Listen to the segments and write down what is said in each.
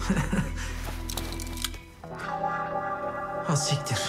Ha siktir.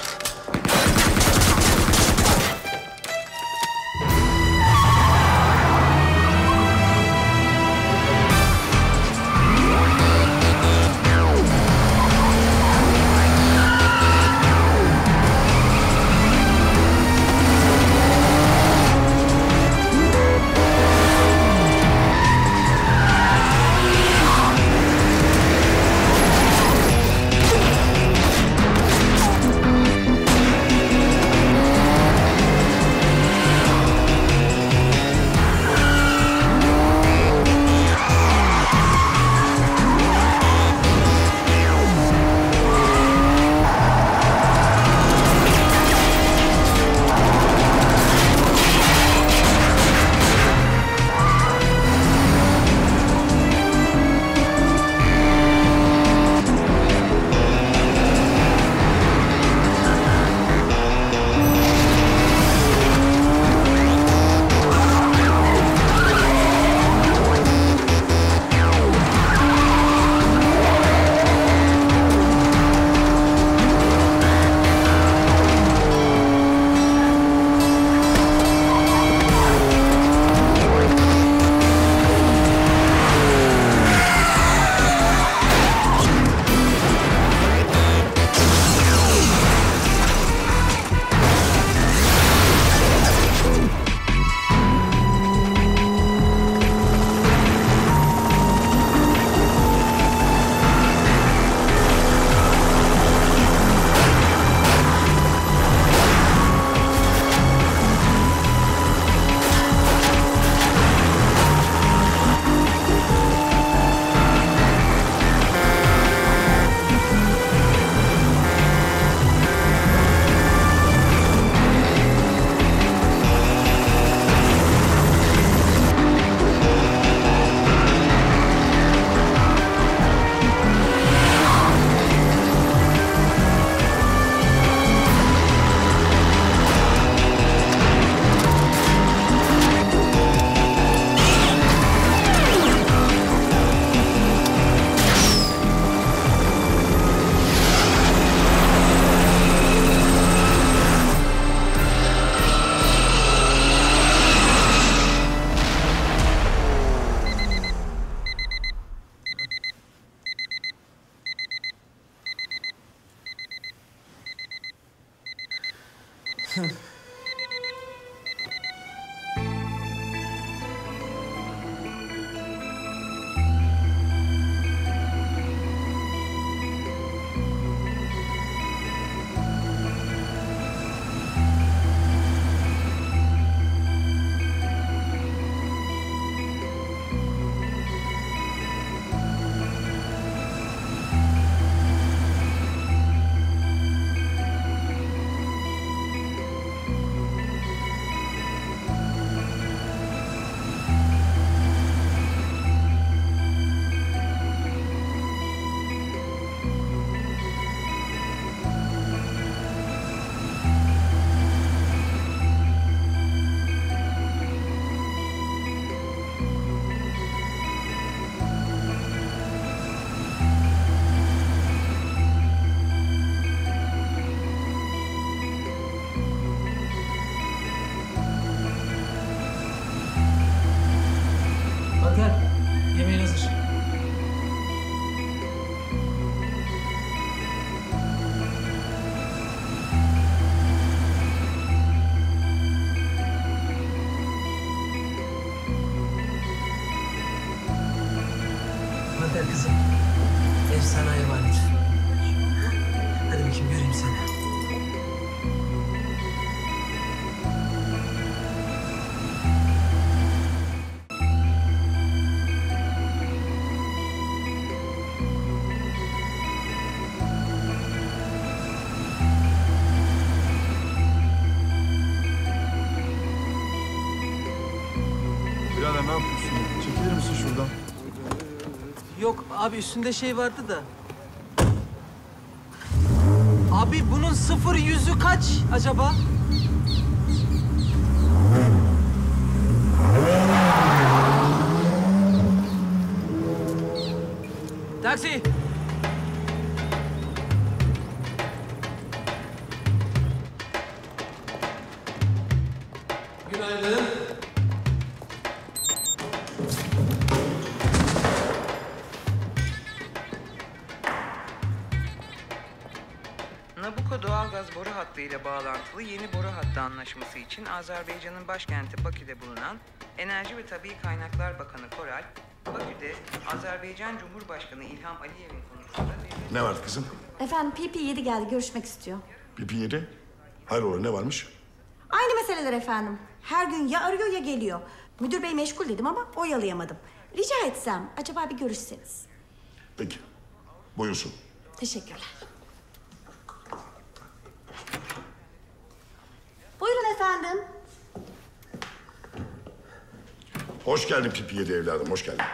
Yemeğin hazır. Mater kızım, ev sana emanet. Hadi bakayım göreyim seni. Birader ne yapıyorsun? Çekilir misin şuradan? Yok abi üstünde şey vardı da. Abi bunun 0-100'ü kaç acaba? Taksi! doğalgaz boru hattı ile bağlantılı yeni boru hattı anlaşması için Azerbaycan'ın başkenti Bakü'de bulunan Enerji ve Tabii Kaynaklar Bakanı Koral, Bakü'de Azerbaycan Cumhurbaşkanı İlham Aliyev'in konusunda... Ne var kızım? Efendim PP7 geldi, görüşmek istiyor. PP7. Hayrola ne varmış? Aynı meseleler efendim. Her gün ya arıyor ya geliyor. Müdür bey meşgul dedim ama oyalayamadım. Rica etsem acaba bir görüşseniz. Peki. Buyursun. Teşekkürler. Buyurun efendim. Hoş geldin PP7 evladım, hoş geldin.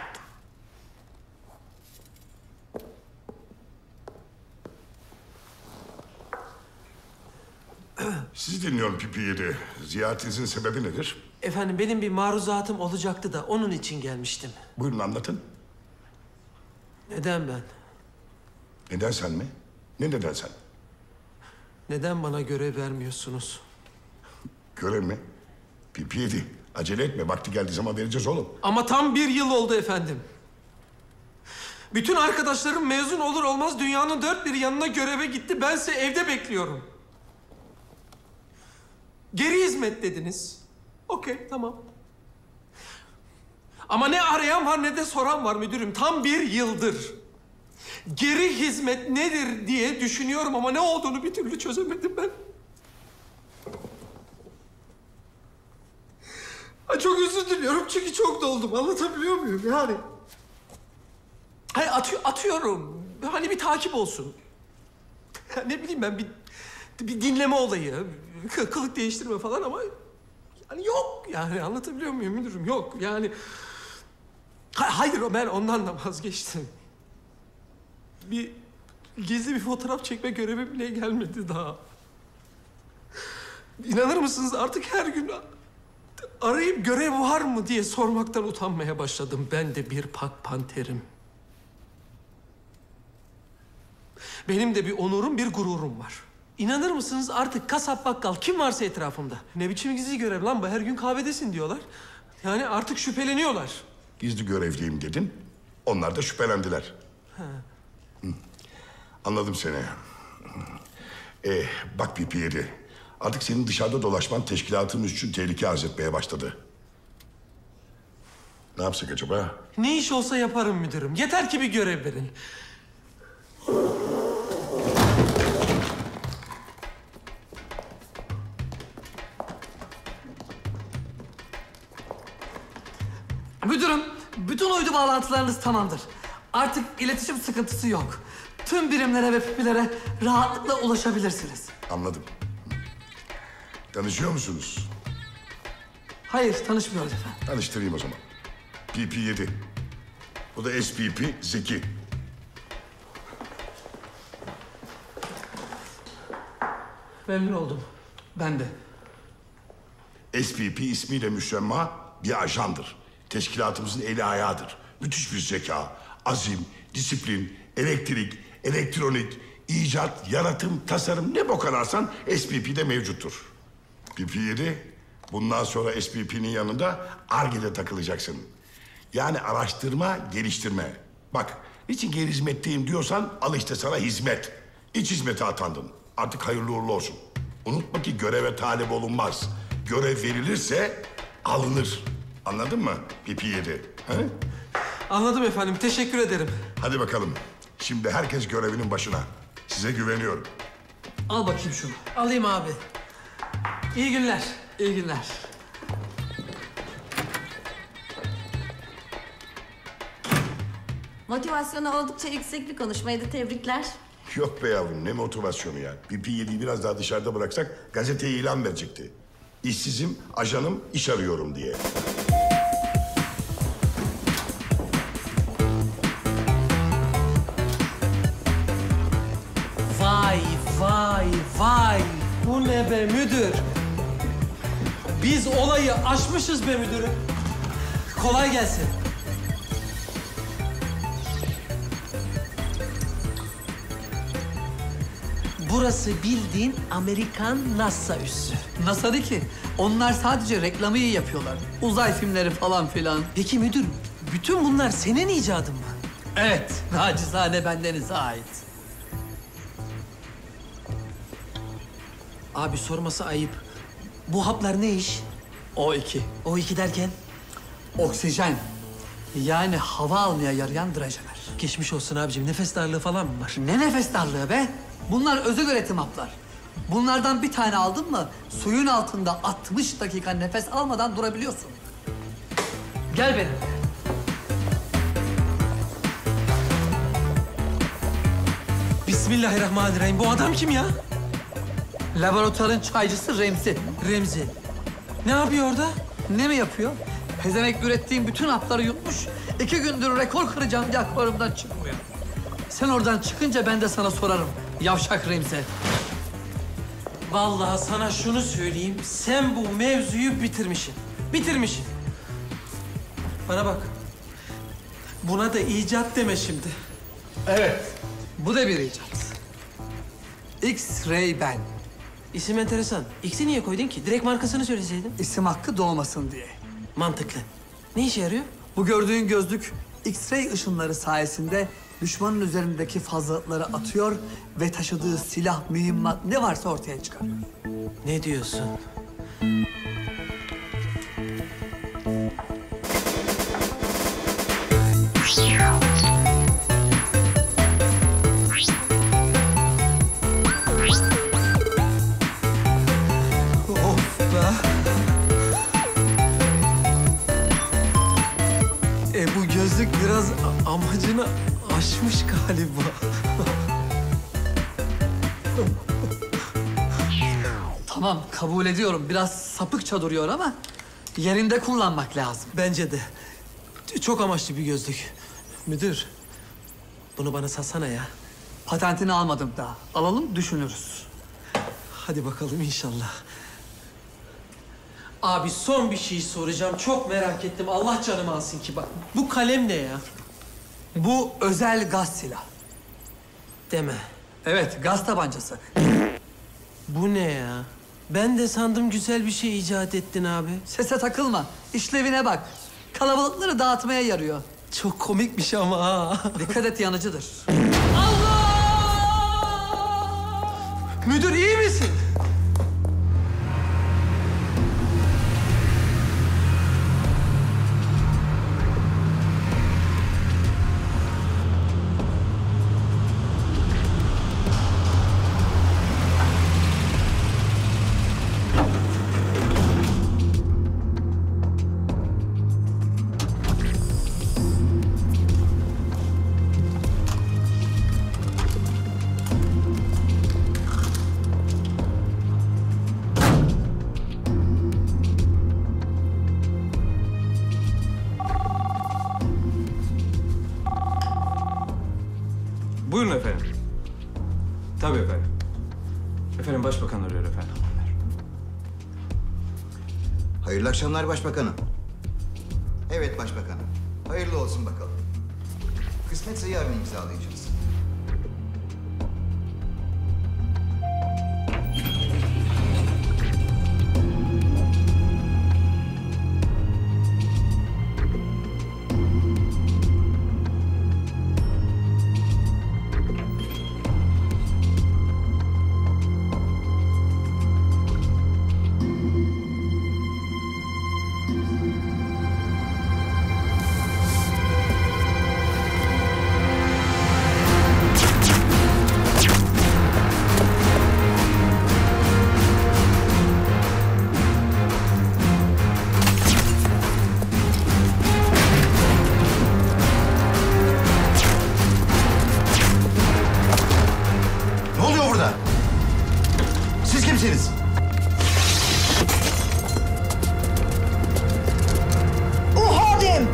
Sizi dinliyorum PP7. Ziyaretinizin sebebi nedir? Efendim benim bir maruzatım olacaktı da onun için gelmiştim. Buyurun anlatın. Neden ben? Neden sen mi? Ne neden sen? Neden bana görev vermiyorsunuz? Görev mi? PP7. Acele etme. Vakti geldiği zaman vereceğiz oğlum. Ama tam 1 yıl oldu efendim. Bütün arkadaşlarım mezun olur olmaz dünyanın dört bir yanına göreve gitti. Bense evde bekliyorum. Geri hizmet dediniz. Okey, tamam. Ama ne arayan var ne de soran var müdürüm. Tam 1 yıldır. Geri hizmet nedir diye düşünüyorum ama ne olduğunu bir türlü çözemedim ben. Ay çok özür diliyorum çünkü çok doldum. Anlatabiliyor muyum yani? Hayır atıyorum. Hani bir takip olsun. Ya ne bileyim ben bir dinleme olayı, kılık değiştirme falan ama yani yok yani anlatabiliyor muyum müdürüm? Yok yani. Hayır ben ondan da vazgeçtim. Gizli bir fotoğraf çekme görevi bile gelmedi daha. İnanır mısınız artık her gün arayıp görev var mı diye sormaktan utanmaya başladım. Ben de bir pak panterim. Benim de bir onurum, bir gururum var. İnanır mısınız artık kasap bakkal kim varsa etrafımda. Ne biçim gizli görev lan bu? Her gün kahvedesin diyorlar. Yani artık şüpheleniyorlar. Gizli görevliyim dedin. Onlar da şüphelendiler. Ha. Anladım seni. Bak PP7. Artık senin dışarıda dolaşman teşkilatımız için tehlike arz etmeye başladı. Ne yapsak acaba? Ne iş olsa yaparım müdürüm. Yeter ki bir görev verin. Müdürüm, bütün uydu bağlantılarınız tamamdır. Artık iletişim sıkıntısı yok. Tüm birimlere ve pipilere rahatlıkla ulaşabilirsiniz. Anladım. Tanışıyor musunuz? Hayır, tanışmıyoruz efendim. Tanıştırayım o zaman. PP7. Bu da SPP Zeki. Memnun oldum. Ben de. SPP ismiyle müsemma bir ajandır. Teşkilatımızın eli ayağıdır. Müthiş bir zeka, azim, disiplin, elektrik, elektronik, icat, yaratım, tasarım ne bok ararsan SPP'de mevcuttur. PP7, bundan sonra SPP'nin yanında Ar-Ge'de takılacaksın. Yani araştırma, geliştirme. Bak, niçin geri hizmetteyim diyorsan al işte sana hizmet. İç hizmete atandın. Artık hayırlı uğurlu olsun. Unutma ki göreve talep olunmaz. Görev verilirse alınır. Anladın mı PP7? He? Anladım efendim. Teşekkür ederim. Hadi bakalım. Şimdi herkes görevinin başına. Size güveniyorum. Al bakayım şunu. Alayım abi. İyi günler. İyi günler. Motivasyonu oldukça yüksek bir konuşmaydı, tebrikler. Yok be yavrum ne motivasyonu ya. PP7'yi biraz daha dışarıda bıraksak gazeteye ilan verecekti. İşsizim, ajanım, iş arıyorum diye. Vay vay vay. Bu ne be müdür? Biz olayı aşmışız be müdürüm. Kolay gelsin. Burası bildiğin Amerikan NASA üssü. NASA değil ki. Onlar sadece reklamı iyi yapıyorlar. Uzay filmleri falan filan. Peki müdür, bütün bunlar senin icadın mı? Evet, nacizane bendenize ait. Abi sorması ayıp. Bu haplar ne iş? O2. O2 derken? Oksijen. Yani hava almaya yarayan drajemer. Geçmiş olsun abicim. Nefes darlığı falan mı var? Ne nefes darlığı be? Bunlar özel üretim haplar. Bunlardan bir tane aldın mı suyun altında 60 dakika nefes almadan durabiliyorsun. Gel benimle. Bismillahirrahmanirrahim. Bu adam kim ya? Laboratuvarın çaycısı Remzi. Remzi. Ne yapıyor orada? Ne mi yapıyor? Pezevenk ürettiğim bütün hapları yutmuş. 2 gündür rekor kıracağım diye akvaryumdan çıkmıyor. Sen oradan çıkınca ben de sana sorarım. Yavşak Remzi. Vallahi sana şunu söyleyeyim. Sen bu mevzuyu bitirmişsin. Bitirmişsin. Bana bak. Buna da icat deme şimdi. Evet. Bu da bir icat. X-Ray Ben. İsim enteresan. X'i niye koydun ki? Direkt markasını söyleseydin. İsim hakkı doğmasın diye. Mantıklı. Ne işe yarıyor? Bu gördüğün gözlük X-ray ışınları sayesinde düşmanın üzerindeki fazlalıkları atıyor ve taşıdığı silah, mühimmat ne varsa ortaya çıkarıyor. Ne diyorsun? Of be. Bu gözlük biraz amacını aşmış galiba. Tamam, kabul ediyorum. Biraz sapıkça duruyor ama yerinde kullanmak lazım. Bence de. Çok amaçlı bir gözlük. Müdür, bunu bana satsana ya. Patentini almadım daha. Alalım, düşünürüz. Hadi bakalım inşallah. Abi son bir şey soracağım. Çok merak ettim. Allah canımı alsın ki bak. Bu kalem ne ya? Bu özel gaz silah. Deme. Evet, gaz tabancası. Bu ne ya? Ben de sandım güzel bir şey icat ettin abi. Sese takılma, işlevine bak. Kalabalıkları dağıtmaya yarıyor. Çok komikmiş ama ha. Dikkat et, yanıcıdır. Müdür iyi misin? Buyurun efendim. Tabii efendim. Efendim başbakan arıyor efendim. Hayırlı akşamlar başbakanım. Evet başbakanım. Hayırlı olsun bakalım. Kısmetse yarın imzalayacağız. Ne oluyor burada? Siz kimsiniz? Uhadim!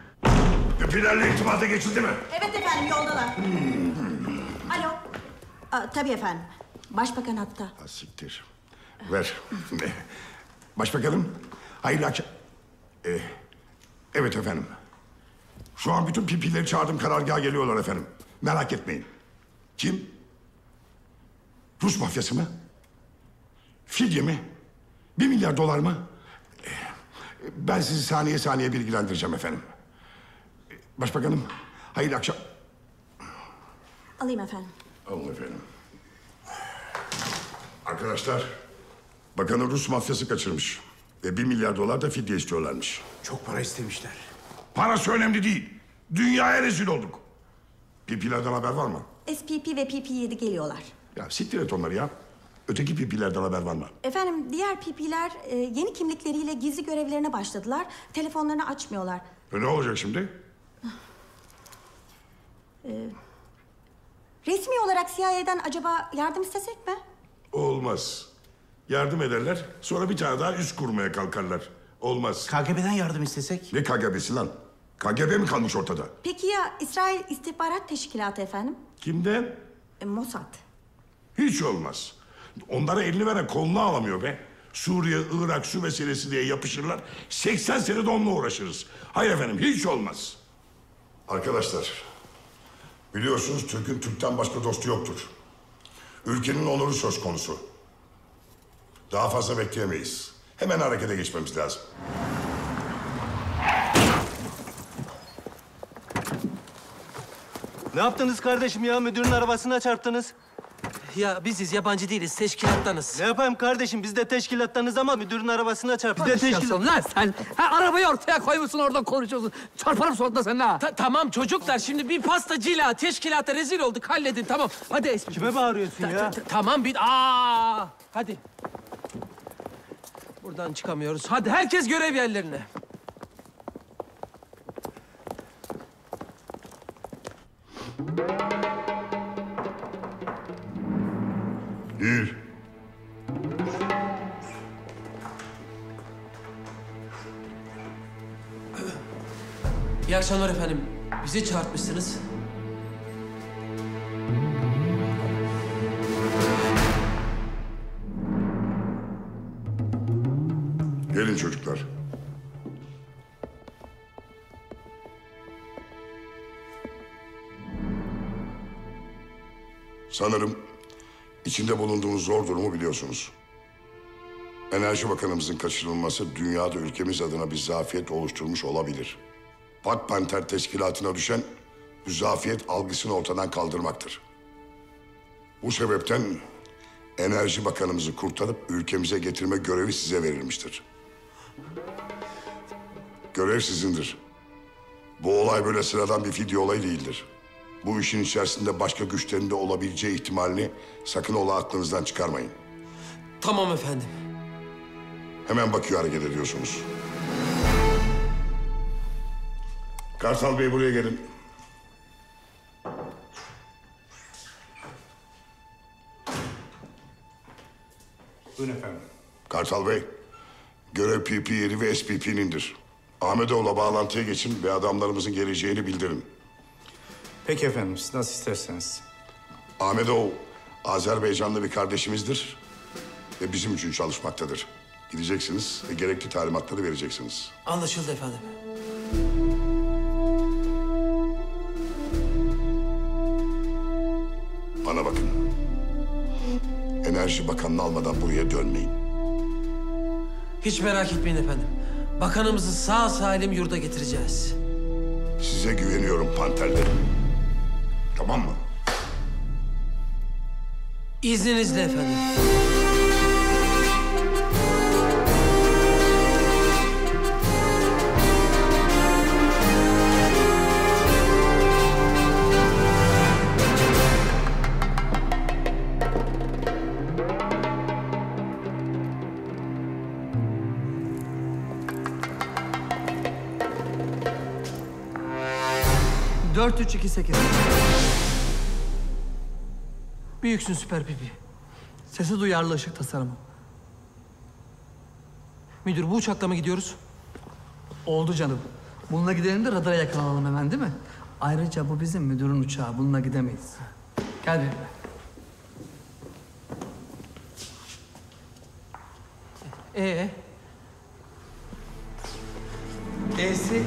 Müphilerle irtibata geçildi mi? Evet efendim, yoldalar. Alo. Tabii efendim. Başbakan hatta. Ha, siktir. Ver. Başbakanım, hayırlı akşam... evet efendim. Şu an bütün pipileri çağırdım, karargaha geliyorlar efendim. Merak etmeyin. Kim? Rus mafyası mı? Fidye mi? 1 milyar dolar mı? Ben sizi saniye saniye bilgilendireceğim efendim. Başbakanım, hayırlı akşam... Alayım efendim. Alın efendim. Arkadaşlar, bakanı Rus mafyası kaçırmış. Ve 1 milyar dolar da fidye istiyorlarmış. Çok para istemişler. Parası önemli değil. Dünyaya rezil olduk. Pipilerden haber var mı? SPP ve PP7 geliyorlar. Ya siktir et onları ya. Öteki pipilerden haber var mı? Efendim diğer PP'ler yeni kimlikleriyle gizli görevlerine başladılar. Telefonlarını açmıyorlar. Ne olacak şimdi? Resmi olarak CIA'den acaba yardım istesek mi? Olmaz. Yardım ederler, sonra bir tane daha üst kurmaya kalkarlar. Olmaz. KGB'den yardım istesek? Ne KGB'si lan? KGB mi kalmış ortada? Peki ya İsrail İstihbarat Teşkilatı efendim? Kimden? Mossad. Hiç olmaz. Onlara elini veren kolunu alamıyor be. Suriye, Irak, su meselesi diye yapışırlar. 80 sene de onunla uğraşırız. Hayır efendim, hiç olmaz. Arkadaşlar, biliyorsunuz Türk'ün Türk'ten başka dostu yoktur. Ülkenin onuru söz konusu. Daha fazla bekleyemeyiz. Hemen harekete geçmemiz lazım. Ne yaptınız kardeşim ya? Müdürün arabasına çarptınız. Ya biziz, yabancı değiliz, teşkilattanız. Ne yapayım kardeşim? Biz de teşkilattanız ama müdürün arabasına çarptık. Ne teşkilatın lan sen? Ha, arabayı ortaya koymuşsun, orada konuşuyorsun. Çarparım sonunda seninle ha. Tamam çocuklar, şimdi bir pastacıyla teşkilata rezil olduk, halledin tamam. Hadi Esmi. Kime bağırıyorsun ya? Tamam hadi. Buradan çıkamıyoruz. Hadi herkes görev yerlerine. Bir. İyi akşamlar efendim. Bizi çağırtmışsınız. Gelin çocuklar. Sanırım içinde bulunduğumuz zor durumu biliyorsunuz. Enerji Bakanımızın kaçırılması dünyada ülkemiz adına bir zafiyet oluşturmuş olabilir. Pak Panter Teşkilatı'na düşen bu zafiyet algısını ortadan kaldırmaktır. Bu sebepten Enerji Bakanımızı kurtarıp ülkemize getirme görevi size verilmiştir. Görev sizindir. Bu olay böyle sıradan bir fidye olayı değildir. Bu işin içerisinde başka güçlerin de olabileceği ihtimalini sakın ola aklınızdan çıkarmayın. Tamam efendim. Hemen bakıyor hareket ediyorsunuz. Kartal Bey buraya gelin. Buyurun efendim. Kartal Bey, görev PP7 ve SPP'nindir. Ahmetoğlu'la bağlantıya geçin ve adamlarımızın geleceğini bildirin. Peki efendim, siz nasıl isterseniz. Ahmetoğlu, Azerbaycanlı bir kardeşimizdir ve bizim için çalışmaktadır. Gideceksiniz ve gerekli talimatları vereceksiniz. Anlaşıldı efendim. Bana bakın. Enerji Bakanı'nı almadan buraya dönmeyin. Hiç merak etmeyin efendim. Bakanımızı sağ salim yurda getireceğiz. Size güveniyorum panterlerim. Tamam mı? İzninizle efendim. Dört, üç, iki, 8. Büyüksün Süper Pipi. Sesi duyarlı ışık tasarımı. Müdür, bu uçakla mı gidiyoruz? Oldu canım. Bununla gidelim de radara yakalanalım hemen, değil mi? Ayrıca bu bizim müdürün uçağı. Bununla gidemeyiz. Gel benimle. E'si?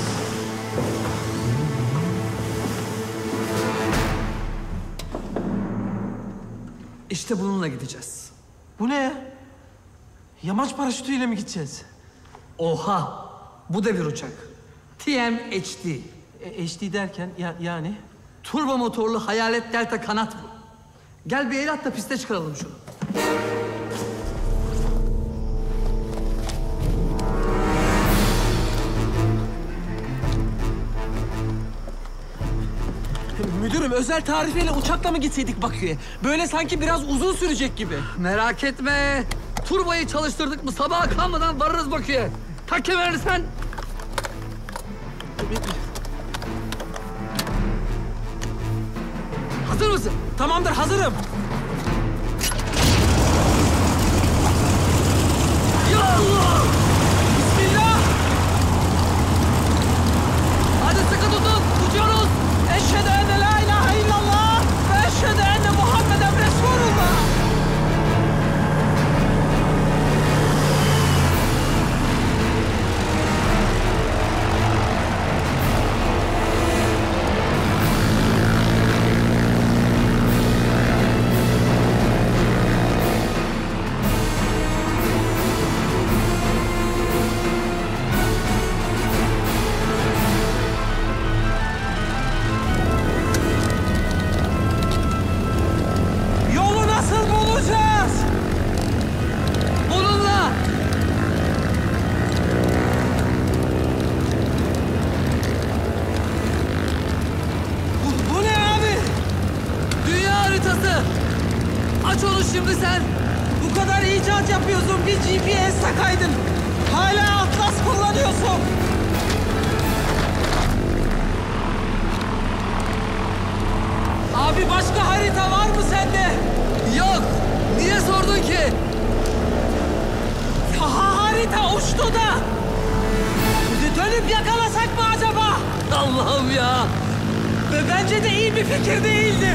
İşte bununla gideceğiz. Bu ne ya? Yamaç paraşütüyle mi gideceğiz? Oha! Bu da bir uçak. TMHD. HD derken yani? Turbo motorlu hayalet delta kanat bu. Gel bir el at da piste çıkaralım şunu. Müdürüm özel tarifeyle uçakla mı gitseydik Bakü'ye? Böyle sanki biraz uzun sürecek gibi. Merak etme. Turbayı çalıştırdık mı sabaha kalmadan varırız Bakü'ye. Tak kemerini sen. Hazır mısın? Tamamdır hazırım. Ya Allah! Bismillah. Hadi sıkı tutun. Uçuyoruz. Eşhedü enne la ilahe illallah ve eşhedü enne Muhammeden Resulullah. Yolu nasıl bulacağız? Bununla. Bu ne abi? Dünya haritası. Aç onu şimdi sen. Bu kadar icat yapıyorsun, bir GPS takaydın. Hala Atlas kullanıyorsun. Abi başka harita var mı sende? Yok. Niye sordun ki? Harita uçtu da. Dönüp yakalasak mı acaba? Allah'ım ya. Ve bence de iyi bir fikir değildi.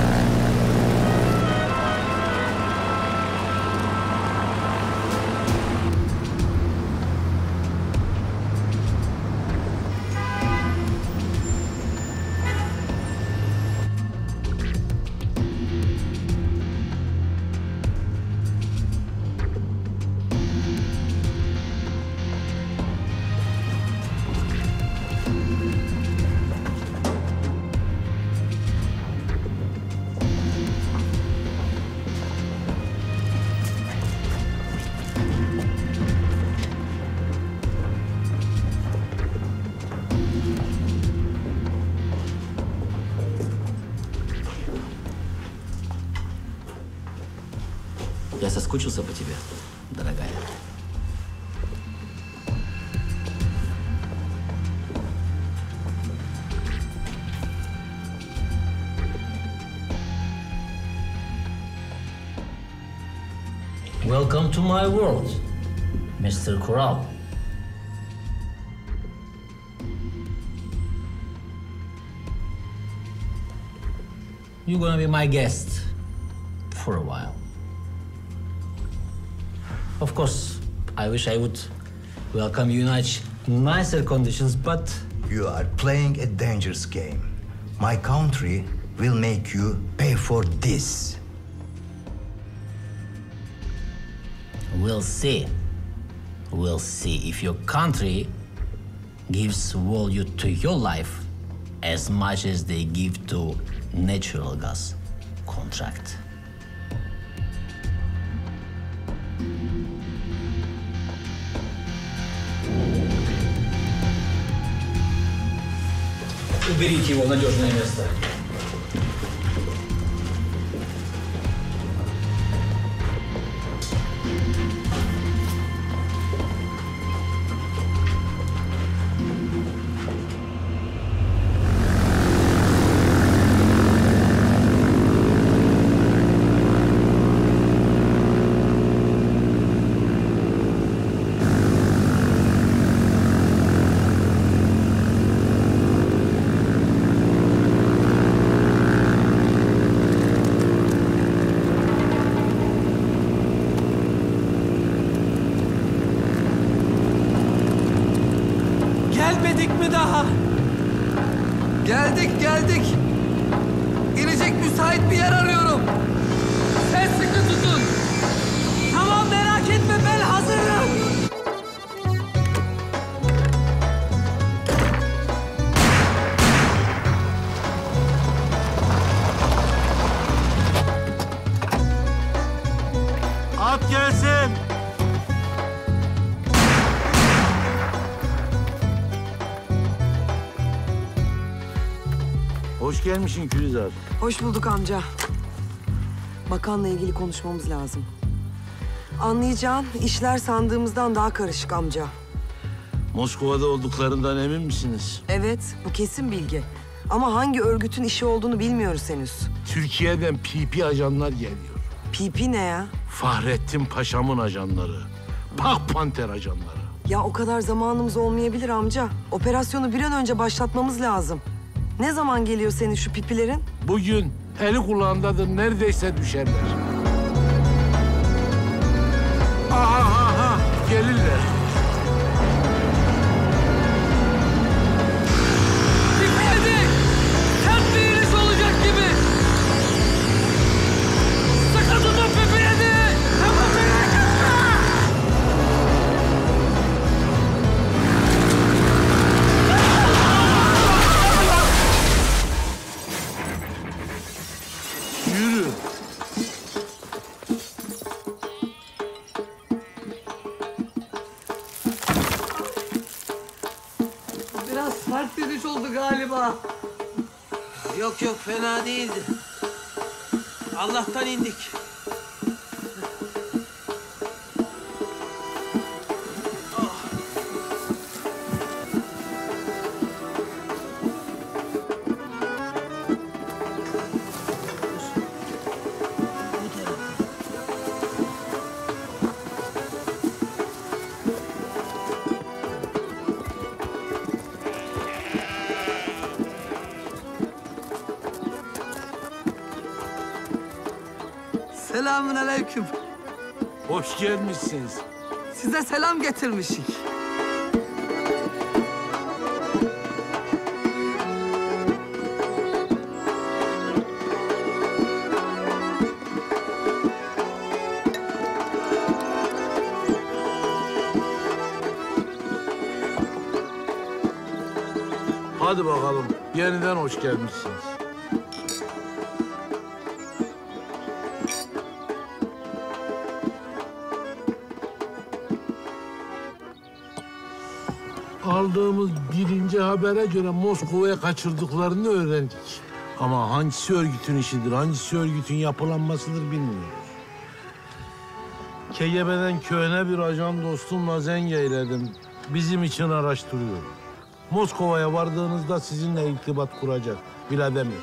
Я соскучился по тебе, дорогая. Welcome to my world, Mr. Corral. You're gonna be my guest for a while. Of course, I wish I would welcome you in much nicer conditions, but... You are playing a dangerous game. My country will make you pay for this. We'll see. We'll see if your country gives value to your life as much as they give to natural gas contract. Уберите его в надежное место. Gelmedik mi daha? Geldik, geldik. İnecek müsait bir yer arıyorum. Sen sıkı tutun. Tamam, merak etme, ben hazırım. At gelsin. Hoş gelmişsin Gülizar. Hoş bulduk amca. Bakanla ilgili konuşmamız lazım. Anlayacağın işler sandığımızdan daha karışık amca. Moskova'da olduklarından emin misiniz? Evet, bu kesin bilgi. Ama hangi örgütün işi olduğunu bilmiyoruz henüz. Türkiye'den PP ajanlar geliyor. PP ne ya? Fahrettin Paşa'mın ajanları. Pak Panter ajanları. Ya o kadar zamanımız olmayabilir amca. Operasyonu bir an önce başlatmamız lazım. Ne zaman geliyor senin şu pipilerin? Bugün eli kulağındadır, neredeyse düşerler. Aha, gelirler. Dikkat! Sert bir iniş olacak gibi. Sıkı tutun pipi. Tamam, merak etme. Yürü. Biraz sert bir iniş oldu galiba. Yok yok, fena değildi. Allah'tan indik. Selamünaleyküm. Hoş gelmişsiniz. Size selam getirmişik. Hadi bakalım, yeniden hoş gelmişsiniz. Aldığımız birinci habere göre Moskova'ya kaçırdıklarını öğrendik. Ama hangisi örgütün işidir, hangisi örgütün yapılanmasıdır bilmiyoruz. KGB'den köhne bir ajan dostumla zengeyledim. Bizim için araştırıyor. Moskova'ya vardığınızda sizinle irtibat kuracak Vladimir.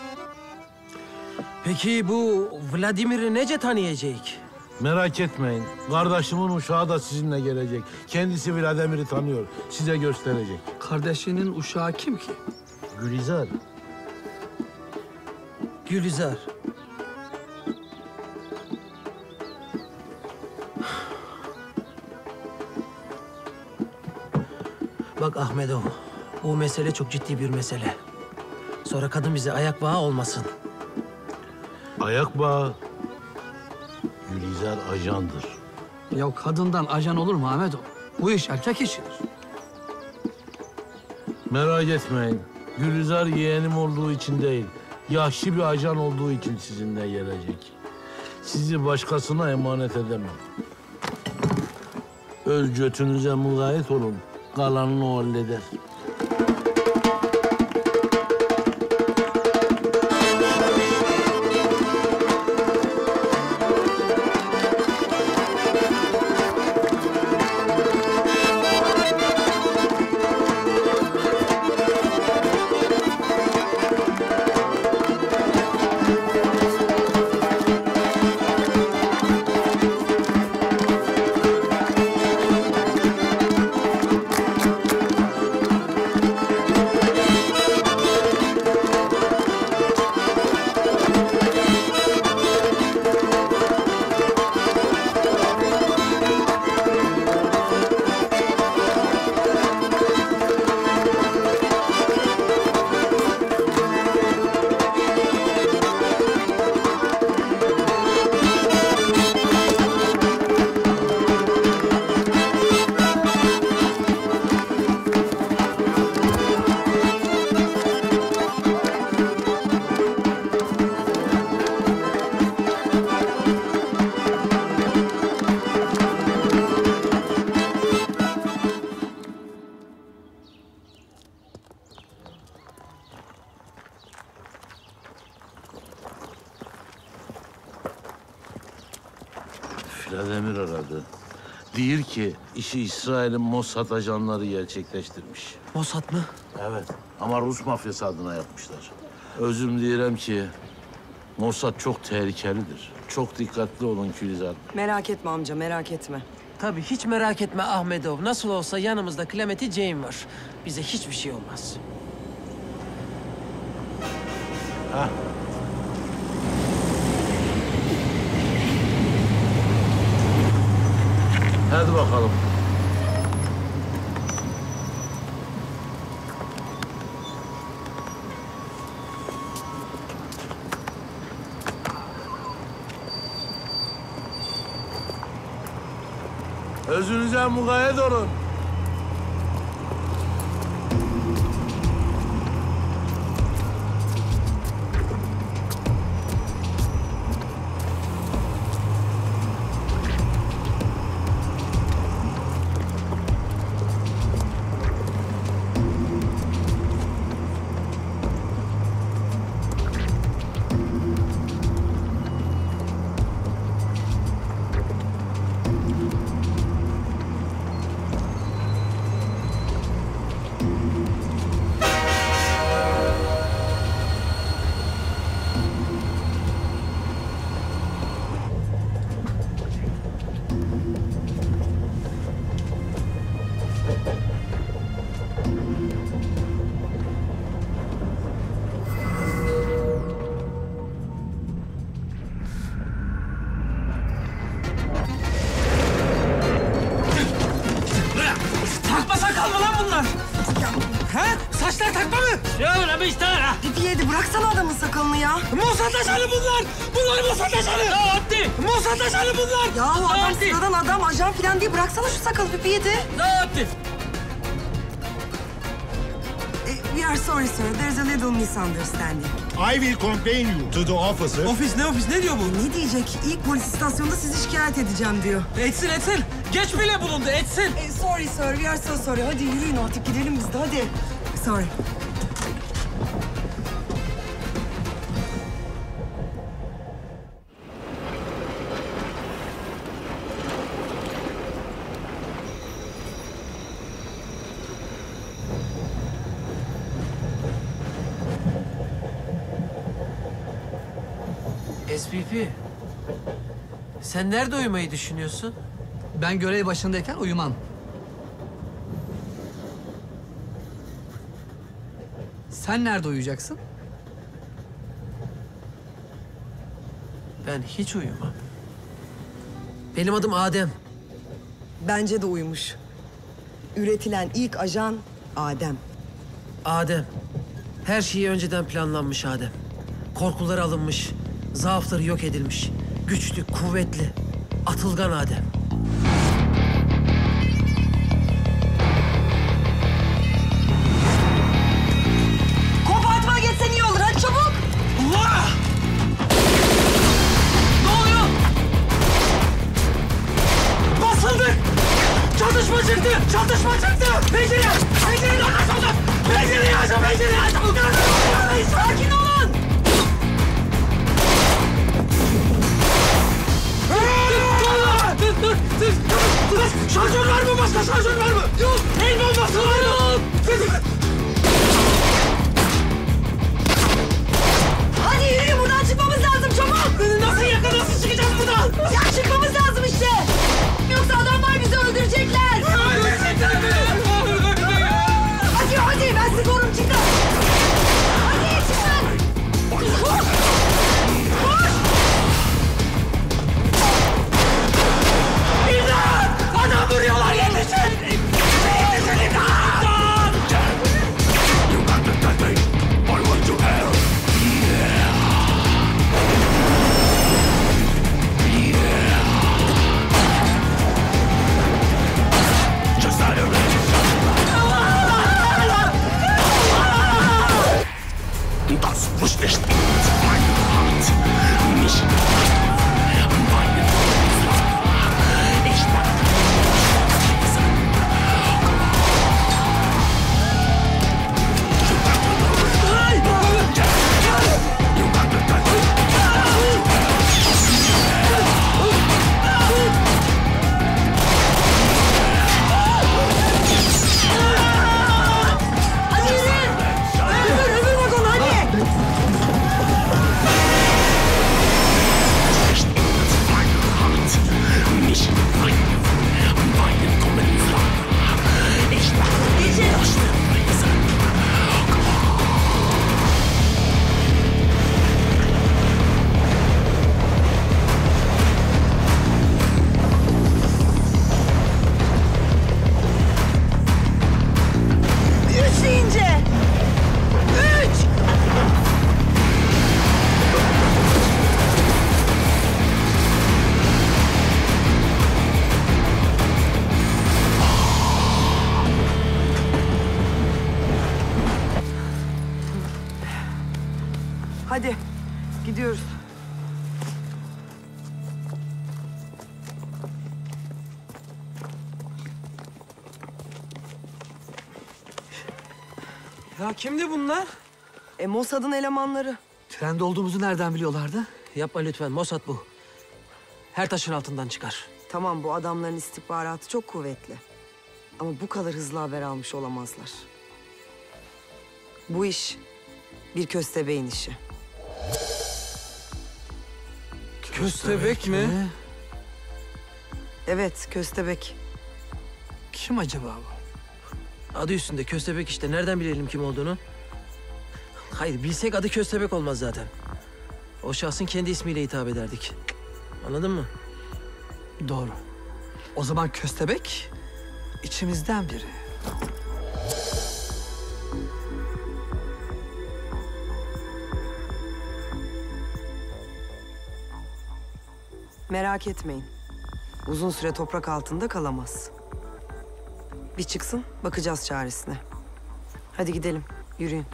Peki bu Vladimir'i nece tanıyacak? Merak etmeyin. Kardeşimin uşağı da sizinle gelecek. Kendisi Vladimir'i tanıyor. Size gösterecek. Kardeşinin uşağı kim ki? Gülizar. Gülizar. Bak Ahmedo, bu mesele çok ciddi bir mesele. Sonra kadın bize ayak bağı olmasın. Ayak bağı. Gülizar ajandır. Ya kadından ajan olur mu Ahmet o? Bu iş erkek işidir. Merak etmeyin. Gülizar yeğenim olduğu için değil, yaşlı bir ajan olduğu için sizinle gelecek. Sizi başkasına emanet edemem. Öz götünüze mukayyet olun. Kalanını o halleder. Zehrademir aradı. Diyor ki işi İsrail'in Mossad ajanları gerçekleştirmiş. Mossad mı? Evet ama Rus mafyası adına yapmışlar. Özüm diyelim ki Mossad çok tehlikelidir. Çok dikkatli olun Gülizar. Merak etme amca, merak etme. Tabii hiç merak etme Ahmedov. Nasıl olsa yanımızda Clementi Jane var. Bize hiçbir şey olmaz. Ha. Hadi bakalım. Özünüze mukayyet olun. Takma sakal mı lan bunlar? He? Saçlar takma mı? Ya öyle işte ha. Pipi bıraksana adamın sakalını ya. Mossad ajanı bunlar. Bunlar Mossad ajanı. Ne yaptı? Mossad ajanı bunlar. Ya o adam sıradan adam, ajan falan diye bıraksana şu sakalı Pipi. Ne yaptı? We are sorry sir, there's a little misunderstanding. I will complain you to the officer. Ofis ne diyor bu? Ne diyecek? İlk polis istasyonunda sizi şikayet edeceğim diyor. Etsin. Geç bile bulundu etsin. Sorry sir, we are so sorry. Hadi yürüyün artık gidelim biz de hadi. Sorry. SPP, sen nerede uyumayı düşünüyorsun? Ben görev başındayken uyumam. Sen nerede uyuyacaksın? Ben hiç uyumam. Benim adım Adem. Bence de uyumuş. Üretilen ilk ajan Adem. Adem. Her şeyi önceden planlanmış Adem. Korkuları alınmış, zaafları yok edilmiş. Güçlü, kuvvetli, atılgan Adem. Kompartmana geçsen iyi olur. Hadi çabuk. Allah! Ne oluyor? Basıldık! Çatışma çıktı! Pencereyi aç! Pencereyi aç! Sakin olun. Şarjör var mı? Başka şarjör var mı? Yok! El bombası var mı? Hadi yürüyün, buradan çıkmamız lazım çabuk. Nasıl çıkacağız buradan? Ya çıkmamız lazım işte. Yoksa adamlar bizi öldürecekler. Öldürecekler mi? Hadi ben sizi korurum, çıkın. Hadi çıkın. Koş. İmdat! Adam vuruyorlar, yetişin! Das wusste ich. Mein Hart. Mich. Meine Ich Hadi gidiyoruz. Ya kimdi bunlar? Mossad'ın elemanları. Trende olduğumuzu nereden biliyorlardı? Yapma lütfen, Mossad bu. Her taşın altından çıkar. Tamam, bu adamların istihbaratı çok kuvvetli. Ama bu kadar hızlı haber almış olamazlar. Bu iş bir köstebeğin işi. Köstebek mi? Evet, köstebek. Kim acaba bu? Adı üstünde köstebek işte. Nereden bilelim kim olduğunu? Hayır, bilsek adı köstebek olmaz zaten. O şahsın kendi ismiyle hitap ederdik. Anladın mı? Doğru. O zaman köstebek içimizden biri. Merak etmeyin. Uzun süre toprak altında kalamaz. Bir çıksın, bakacağız çaresine. Hadi gidelim, yürüyün.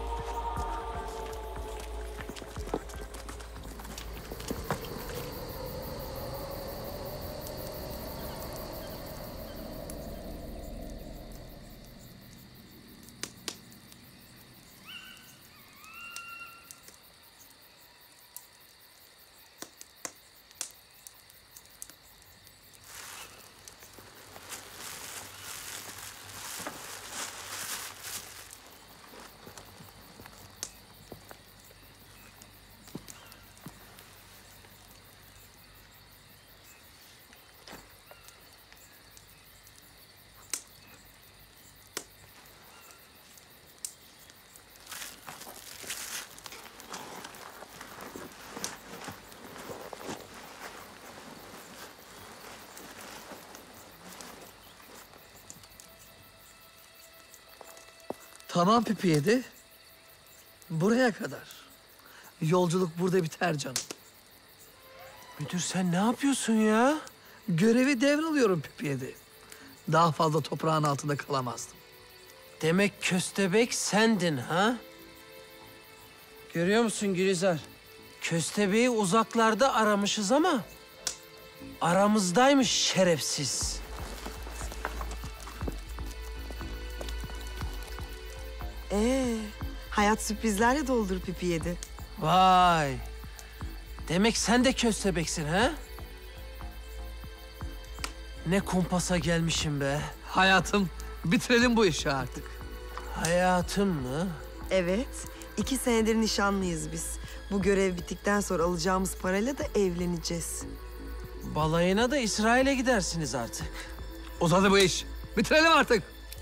Tamam Pipi 7. Buraya kadar. Yolculuk burada biter canım. Müdür sen ne yapıyorsun ya? Görevi devralıyorum Pipi 7. Daha fazla toprağın altında kalamazdım. Demek köstebek sendin ha? Görüyor musun Gülizar? Köstebeği uzaklarda aramışız ama aramızdaymış şerefsiz. Hayat sürprizlerle doldur Pipi 7. Vay. Demek sen de köstebeksin ha? Ne kumpasa gelmişim be. Hayatım, bitirelim bu işi artık. Hayatım mı? Evet, 2 senedir nişanlıyız biz. Bu görev bittikten sonra alacağımız parayla da evleneceğiz. Balayına da İsrail'e gidersiniz artık. Uzadı bu iş. Bitirelim artık.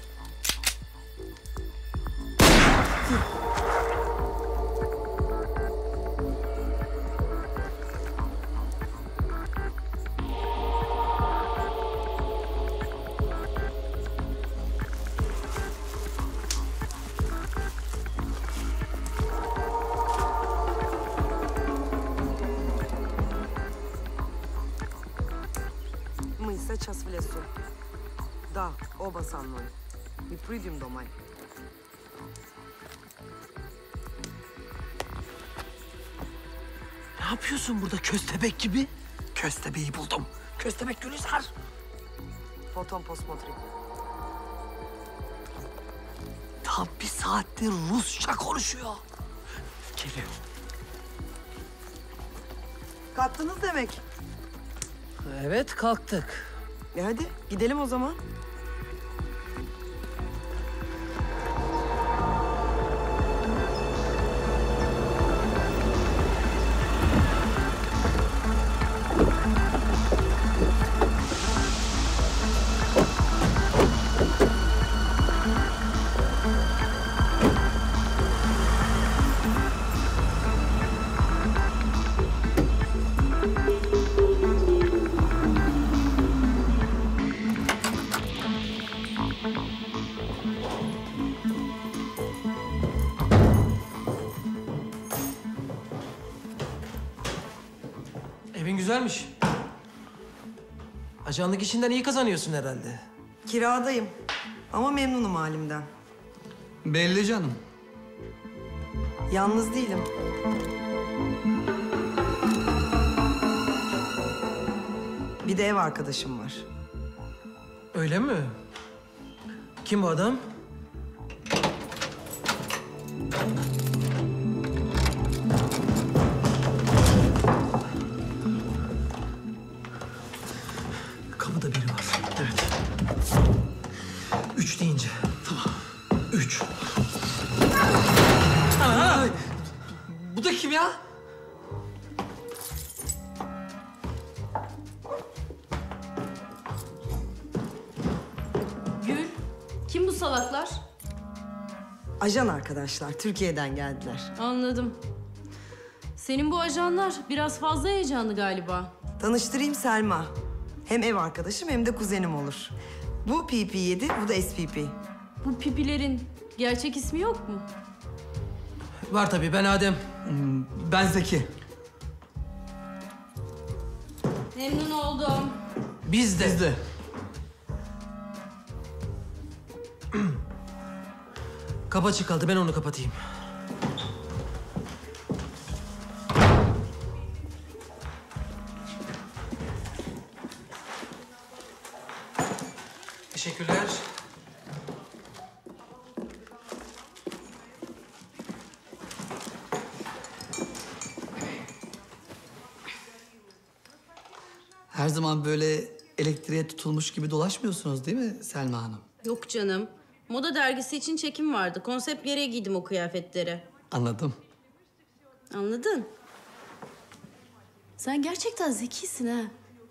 Мы сейчас в лесу. Да, оба со мной. Мы придем домой. Ne yapıyorsun burada köstebek gibi? Köstebeği buldum. Köstebek Gülizar. Потом посмотрим. Tam bir saattir Rusça konuşuyor. Geliyor. Kalktınız demek. Evet kalktık. Hadi gidelim o zaman. Evin güzelmiş. Ajanlık işinden iyi kazanıyorsun herhalde. Kiradayım. Ama memnunum halimden. Belli canım. Yalnız değilim. Bir de ev arkadaşım var. Öyle mi? Kim bu adam? Kapıda biri var. Evet. 3 deyince. Tamam. 3. Aa, bu da kim ya? Gül, kim bu salaklar? Ajan arkadaşlar, Türkiye'den geldiler. Anladım. Senin bu ajanlar biraz fazla heyecanlı galiba. Tanıştırayım Selma. Hem ev arkadaşım hem de kuzenim olur. Bu PP7, bu da SPP. Bu pipilerin gerçek ismi yok mu? Var tabii, ben Adem. Ben Zeki. Memnun oldum. Biz de. Kapı açık kaldı, ben onu kapatayım. Teşekkürler. Her zaman böyle elektriğe tutulmuş gibi dolaşmıyorsunuz değil mi Selma Hanım? Yok canım. Moda dergisi için çekim vardı. Konsept gereği giydim o kıyafetleri. Anladım. Anladın? Sen gerçekten zekisin ha.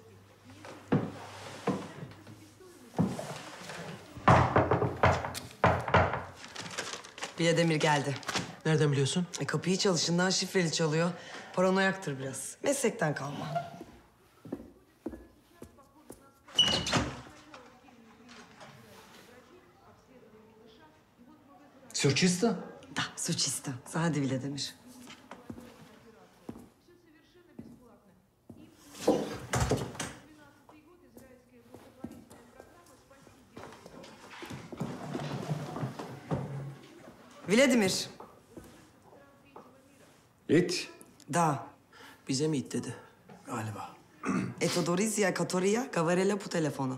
Biledemir geldi. Nereden biliyorsun? Kapıyı çalışından şifreli çalıyor. Paranoyaktır biraz. Meslekten kalma. Все чисто? Да, все чисто. Hadi Biledemir. Vladimir. İt. Da. Bize mi it dedi? Galiba. Etodorizya Katoria Gavarela bu telefonu.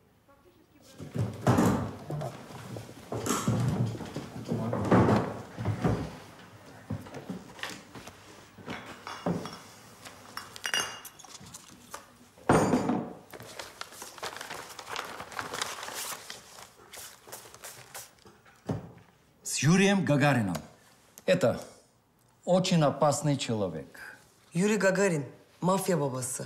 С Юрием Гагарином. Это очень опасный человек. Yuri Gagarin, mafya babası.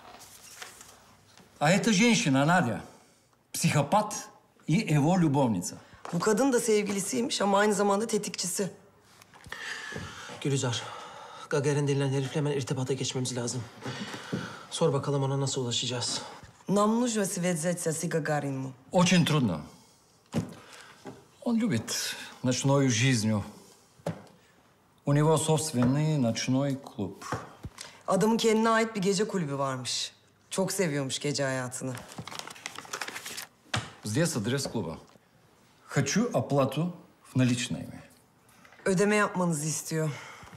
А эта женщина, Надя, психопат и его любовница. Bu kadın da sevgilisiymiş ama aynı zamanda tetikçisi. Gülizar, Gagarin denilen herifle hemen irtibata geçmemiz lazım. Sor bakalım ona nasıl ulaşacağız. Нам нужно связаться с Гагарином. Очень трудно. Он любит ночную жизнь. У него собственный ночной клуб. Adamın kendine ait bir gece kulübü varmış. Çok seviyormuş gece hayatını. Здесь адрес клуба. Хочу оплату в наличными. Ödeme yapmanızı istiyor.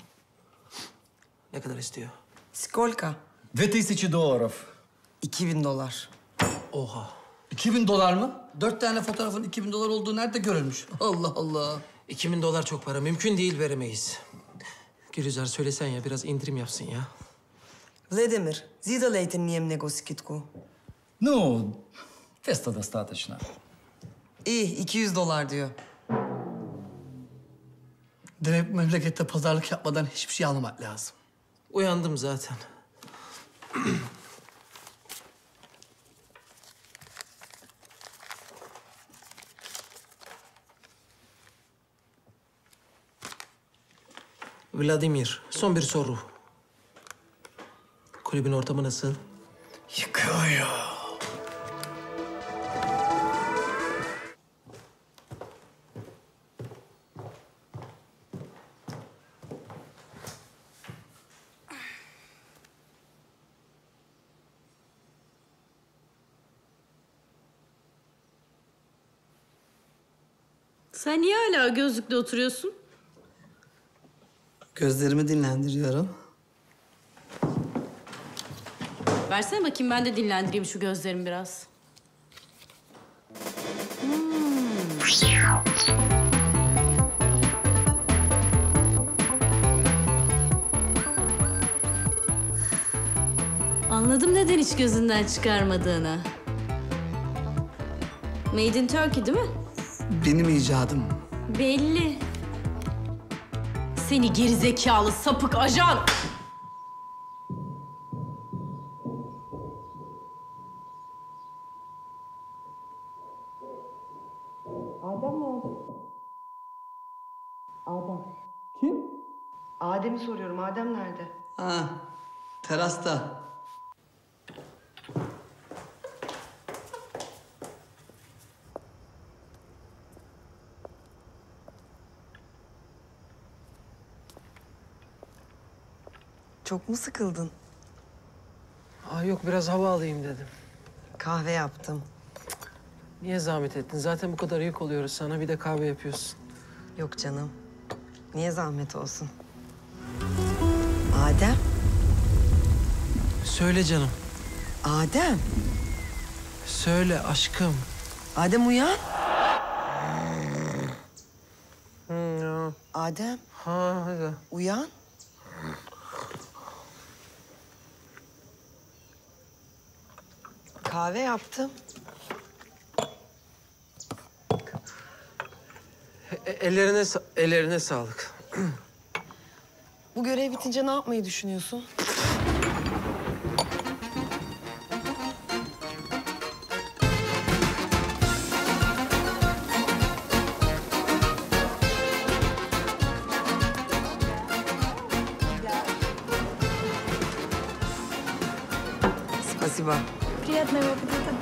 Ne kadar istiyor? Сколько? $2000. 2000 dolar. Oha. 2000 dolar mı? 4 tane fotoğrafın 2000 dolar olduğu nerede görülmüş? Allah Allah. 2000 dolar çok para. Mümkün değil, veremeyiz. Gülizar söylesen ya, biraz indirim yapsın ya. Vladimir, зидалейте мне много скидку. Ну, 200 достаточно. İyi, 200 dolar diyor. Demek bu memlekette pazarlık yapmadan hiçbir şey almamak lazım. Uyandım zaten. Vladimir, son bir soru. Kulübün ortamı nasıl? Yıkıyor. Sen niye hala gözlükle oturuyorsun? Gözlerimi dinlendiriyorum. Versene bakayım ben de dinlendireyim şu gözlerimi biraz. Anladım neden hiç gözünden çıkarmadığını. Made in Turkey değil mi? Benim icadım. Belli. Seni gerizekalı sapık ajan. Adem nerede? Adem. Kim? Adem'i soruyorum. Adem nerede? Ha, terasta. Çok mu sıkıldın? Aa, yok biraz hava alayım dedim. Kahve yaptım. Niye zahmet ettin? Zaten bu kadar yük oluyoruz sana. Bir de kahve yapıyorsun. Yok canım. Niye zahmet olsun? Adem. Söyle canım. Adem. Söyle aşkım. Adem uyan. Ya. Adem. Ha hadi. Uyan. Kahve yaptım. Ellerine sağlık. Bu görev bitince ne yapmayı düşünüyorsun? Спасибо. Приятного аппетита.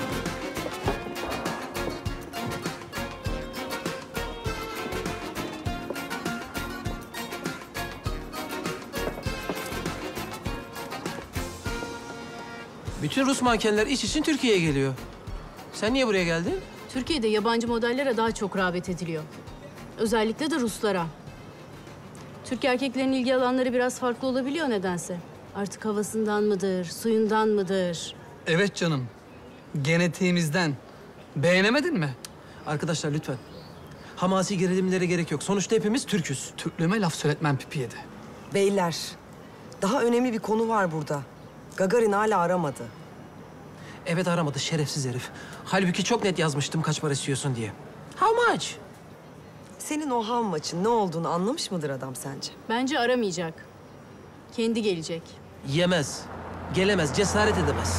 Bütün Rus mankenler iş için Türkiye'ye geliyor. Sen niye buraya geldin? Türkiye'de yabancı modellere daha çok rağbet ediliyor. Özellikle de Ruslara. Türk erkeklerin ilgi alanları biraz farklı olabiliyor nedense. Artık havasından mıdır, suyundan mıdır? Evet canım. Genetiğimizden. Beğenemedin mi? Arkadaşlar lütfen. Hamasi gerilimlere gerek yok. Sonuçta hepimiz Türk'üz. Türklüğüme laf söyletmem pipi yedi. Beyler, daha önemli bir konu var burada. Gagarin hala aramadı. Evet aramadı şerefsiz herif. Halbuki çok net yazmıştım kaç para istiyorsun diye. How much? Senin o ham maçın ne olduğunu anlamış mıdır adam sence? Bence aramayacak. Kendi gelecek. Yemez. Gelemez. Cesaret edemez.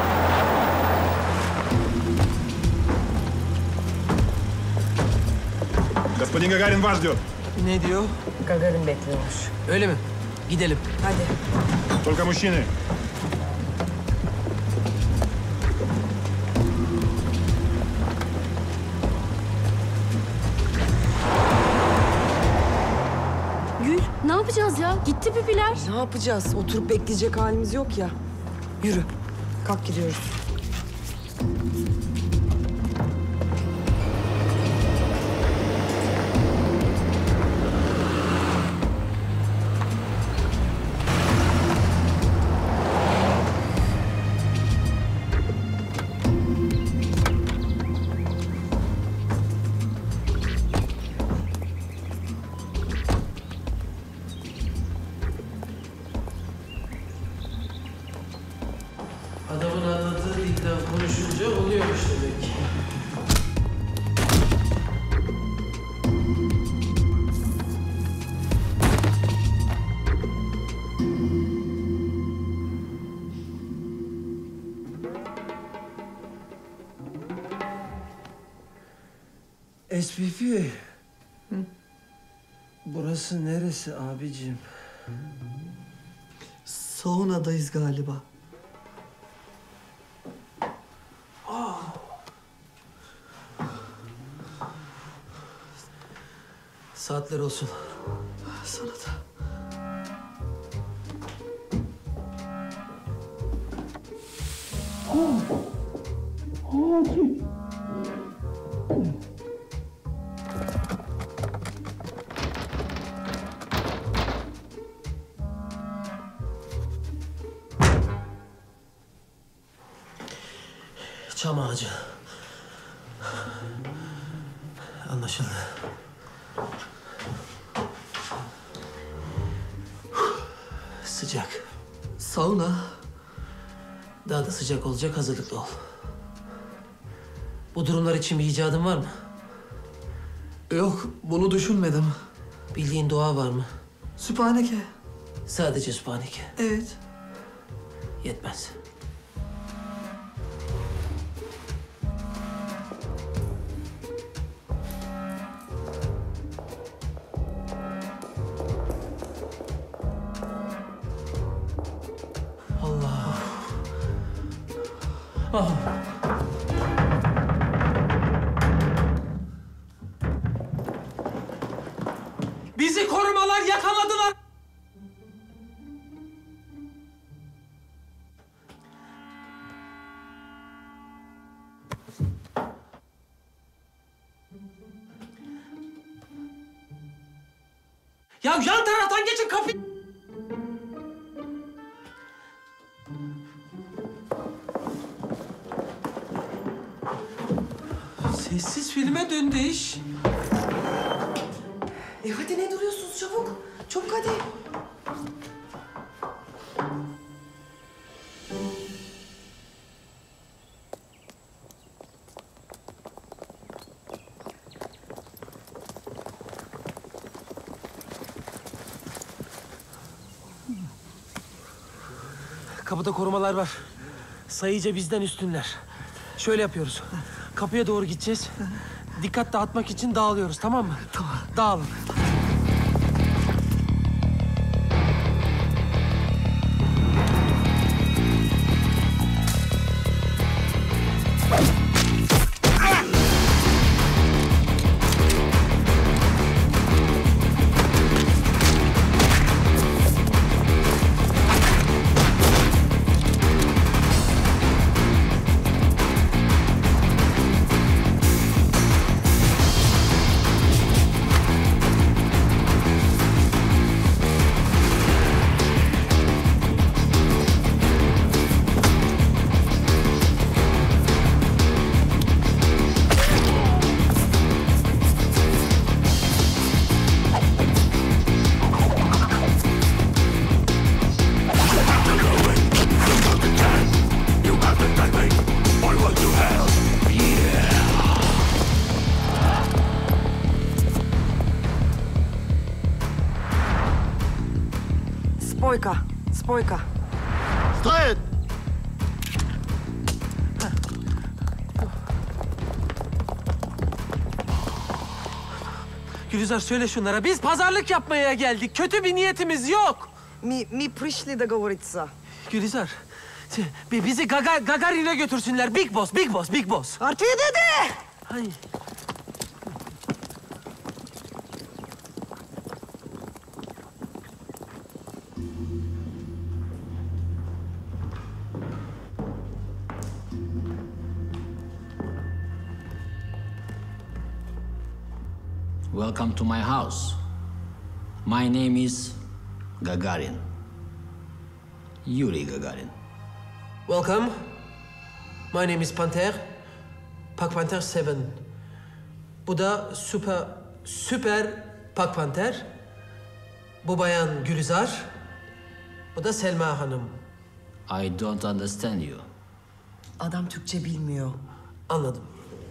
Господин Гагарин вас ждет. Ne diyor? Gagarin bekliyormuş. Öyle mi? Gidelim. Hadi. Только мужчины. Gül, ne yapacağız ya? Gitti pipiler. Ne yapacağız? Oturup bekleyecek halimiz yok ya. Yürü. Kalk gidiyoruz. Adamın anlattığı dilden konuşunca oluyormuş demek ki. SPP. Burası neresi abicim? Saunadayız galiba. Saatler olsun. Sana da. Çam ağacı. Anlaşıldı. Sıcak. Sauna. Daha da sıcak olacak, hazırlıklı ol. Bu durumlar için bir icadın var mı? Yok, bunu düşünmedim. Bildiğin dua var mı? Sübhaneke. Sadece Sübhaneke. Evet. Yetmez. Allah. Ah. Bizi korumalar yakaladılar. Ya yan taraftan geçin kapıyı. Sessiz filme döndü iş. Hadi ne duruyorsunuz çabuk. Çabuk hadi. Kapıda korumalar var. Sayıca bizden üstünler. Şöyle yapıyoruz. Kapıya doğru gideceğiz. Dikkat dağıtmak için dağılıyoruz, tamam mı? Tamam. Dağılın. Spojka, spojka. Стоит! Gülizar söyle şunlara. Biz pazarlık yapmaya geldik. Kötü bir niyetimiz yok. Mi prişli dogovorиться. Gülizar, bizi Gagarin'e götürsünler. Big Boss, Big Boss, Big Boss. Artık dedi. Hayır. Welcome to my house. My name is Gagarin. Yuri Gagarin. Welcome. My name is Panther. Pak Panther 7. Bu da süper Pak Panther. Bu bayan Gülizar. Bu da Selma Hanım. I don't understand you. Adam Türkçe bilmiyor. Anladım.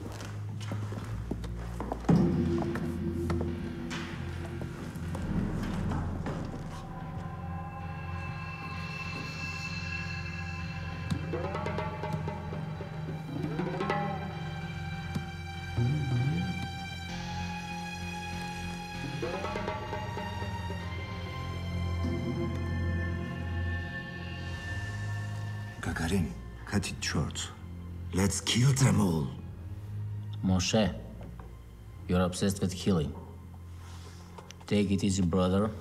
Gagarin, cut it short. Let's kill them all. Moshe, you're obsessed with killing. Take it easy, brother.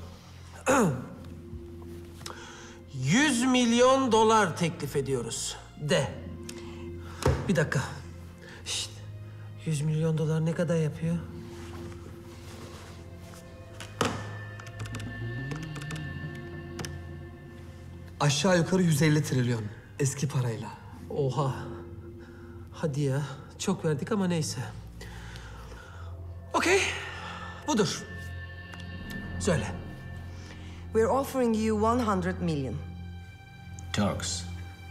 100 milyon dolar teklif ediyoruz. De. Bir dakika. Şişt. 100 milyon dolar ne kadar yapıyor? Aşağı yukarı 150 trilyon eski parayla. Oha. Hadi ya. Çok verdik ama neyse. Okey. Budur. Söyle. We're offering you 100 million. Turks.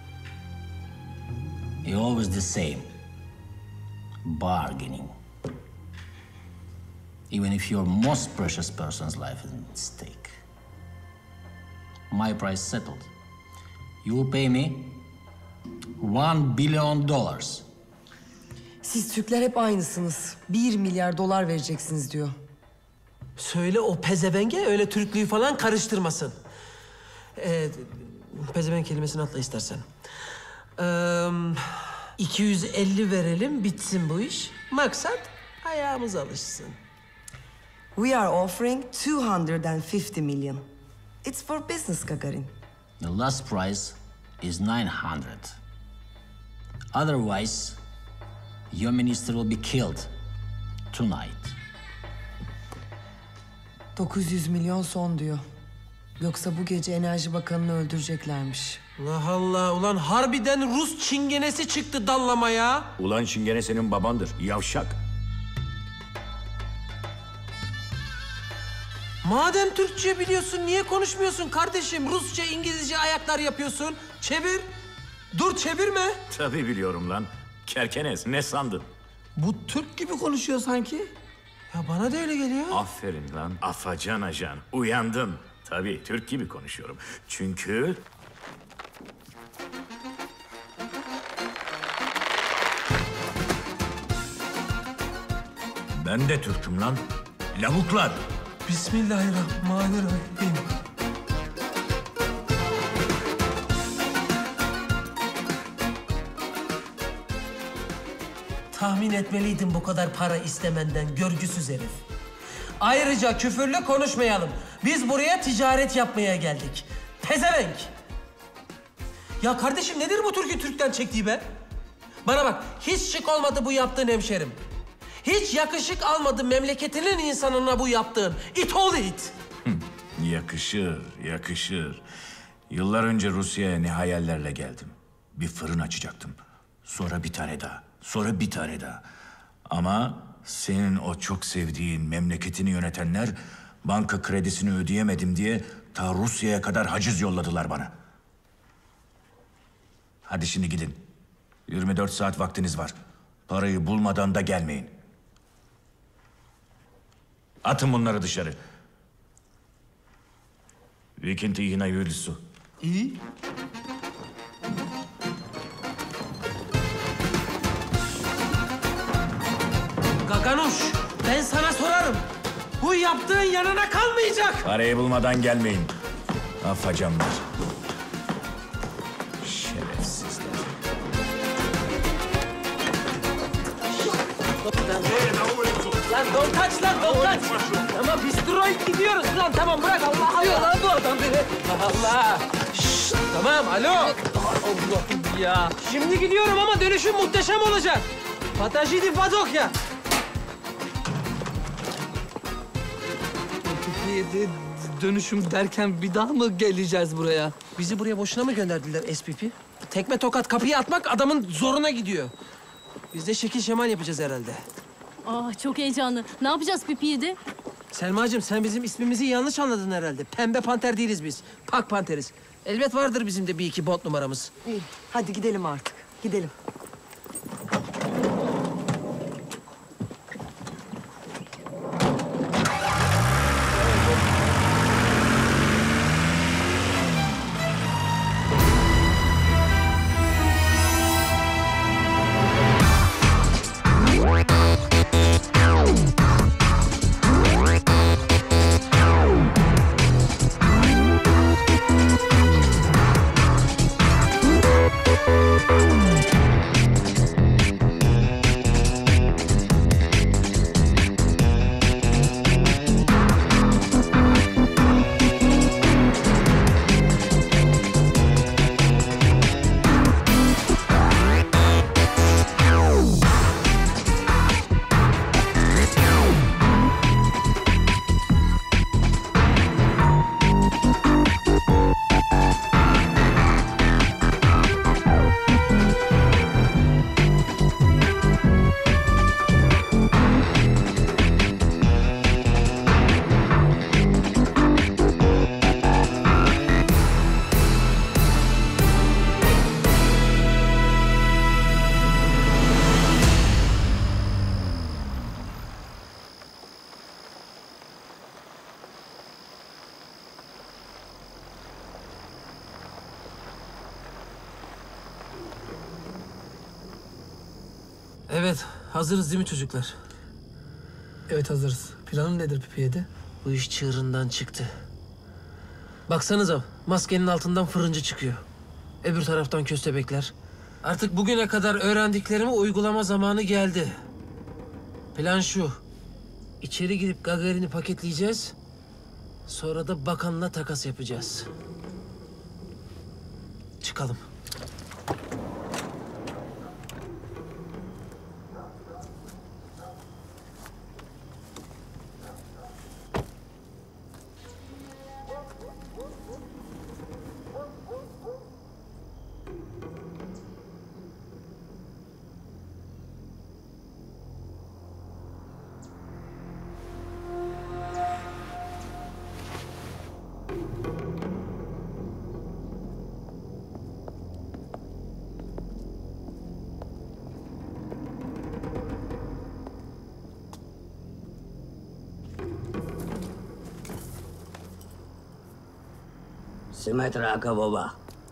You're always the same. Bargaining. Even if your most precious person's life is at stake. My price settled. You will pay me $1 billion. Siz Türkler hep aynısınız. 1 milyar dolar vereceksiniz diyor. Söyle o pezevenge öyle Türklüğü falan karıştırmasın. Pezevenk kelimesini atla istersen. 250 verelim, bitsin bu iş. Maksat ayağımız alışsın. We are offering 250 million. It's for business, Gagarin. The last price is 900. Otherwise, your minister will be killed tonight. 900 milyon son diyor. Yoksa bu gece Enerji Bakanı'nı öldüreceklermiş. Allah Allah, ulan harbiden Rus çingenesi çıktı dallamaya. Ulan çingene senin babandır, yavşak. Madem Türkçe biliyorsun, niye konuşmuyorsun kardeşim? Rusça, İngilizce ayaklar yapıyorsun. Çevir. Dur, çevirme. Tabii biliyorum lan. Kerkenes, ne sandın? Bu Türk gibi konuşuyor sanki. Ya bana da öyle geliyor. Aferin lan, afacan ajan. Uyandın. Tabii, Türk gibi konuşuyorum. Çünkü... Ben de Türk'üm lan. Lavuklar. Bismillahirrahmanirrahim. Tahmin etmeliydim bu kadar para istemenden, görgüsüz herif. Ayrıca küfürlü konuşmayalım. Biz buraya ticaret yapmaya geldik. Pezevenk! Ya kardeşim nedir bu Türk'ü Türk'ten çektiği be? Bana bak, hiç şık olmadı bu yaptığın hemşerim. Hiç yakışık almadı memleketinin insanına bu yaptığın. İt oğlu it. Yakışır, yakışır. Yıllar önce Rusya'ya ne hayallerle geldim. Bir fırın açacaktım. Sonra bir tane daha. Sonra bir tane daha. Ama senin o çok sevdiğin memleketini yönetenler banka kredisini ödeyemedim diye ta Rusya'ya kadar haciz yolladılar bana. Hadi şimdi gidin. 24 saat vaktiniz var. Parayı bulmadan da gelmeyin. Atın bunları dışarı. Weekend yine yürüsü. İyi. Gaganuş, ben sana sorarım. Bu yaptığın yanına kalmayacak. Parayı bulmadan gelmeyin. Afacanlar. Şerefsizler. Lan don't touch lan, don't touch. Tamam, bistroy gidiyoruz lan. Tamam, bırak. Allah Allah. Diyor lan bu adam beni. Allah. Şşt, tamam, alo. Allah'ım ya. Şimdi gidiyorum ama dönüşüm muhteşem olacak. Patajidi Padokya. Dönüşüm derken bir daha mı geleceğiz buraya? Bizi buraya boşuna mı gönderdiler SPP? Tekme tokat kapıyı atmak adamın zoruna gidiyor. Biz de şekil şemal yapacağız herhalde. Çok heyecanlı. Ne yapacağız Pipi'ydi? Selmacığım, sen bizim ismimizi yanlış anladın herhalde. Pembe panter değiliz biz. Pak panteriz. Elbet vardır bizim de bir iki bot numaramız. İyi, hadi gidelim artık. Gidelim. Evet, hazırız değil mi çocuklar? Evet hazırız. Planın nedir Pipi 7? Bu iş çığırından çıktı. Baksanıza, maskenin altından fırıncı çıkıyor. Öbür taraftan köstebekler. Artık bugüne kadar öğrendiklerimi uygulama zamanı geldi. Plan şu. İçeri girip Gagarin'i paketleyeceğiz. Sonra da bakanla takas yapacağız. Çıkalım. Sümeytra baba.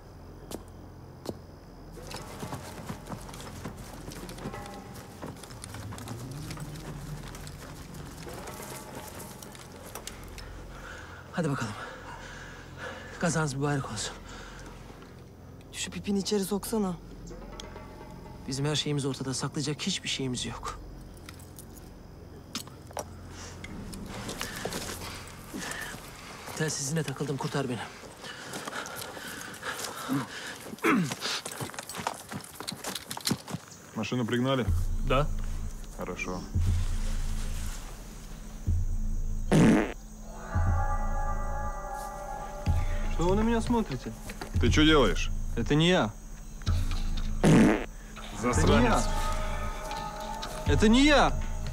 Hadi bakalım. Kazanız mübarek olsun. Şu Pipini içeri soksana. Bizim her şeyimiz ortada. Saklayacak hiçbir şeyimiz yok. Telsizine takıldım. Kurtar beni. Машину пригнали? Да. Хорошо. Что вы на меня смотрите? Ты что делаешь? Это не я. Засранец. Это не я.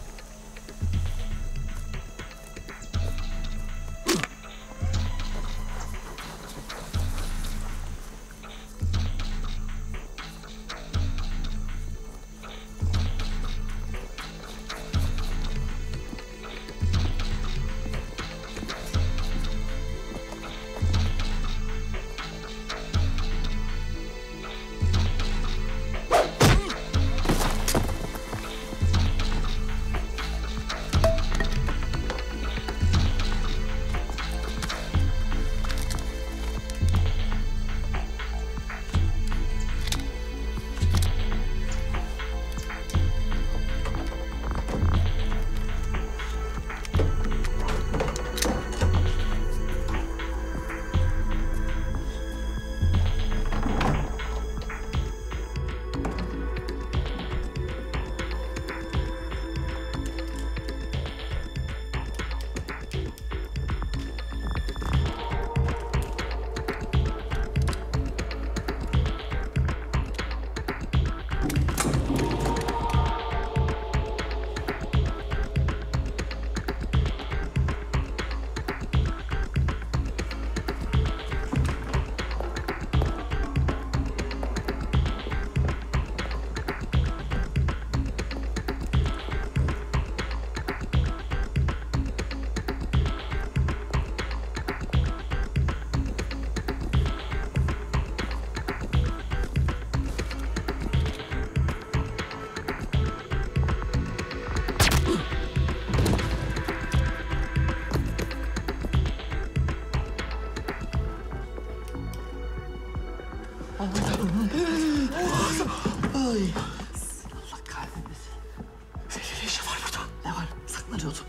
Ay. Allah kahretmesin. Senin ne işin var burada? Ne var? Saklanıyordum.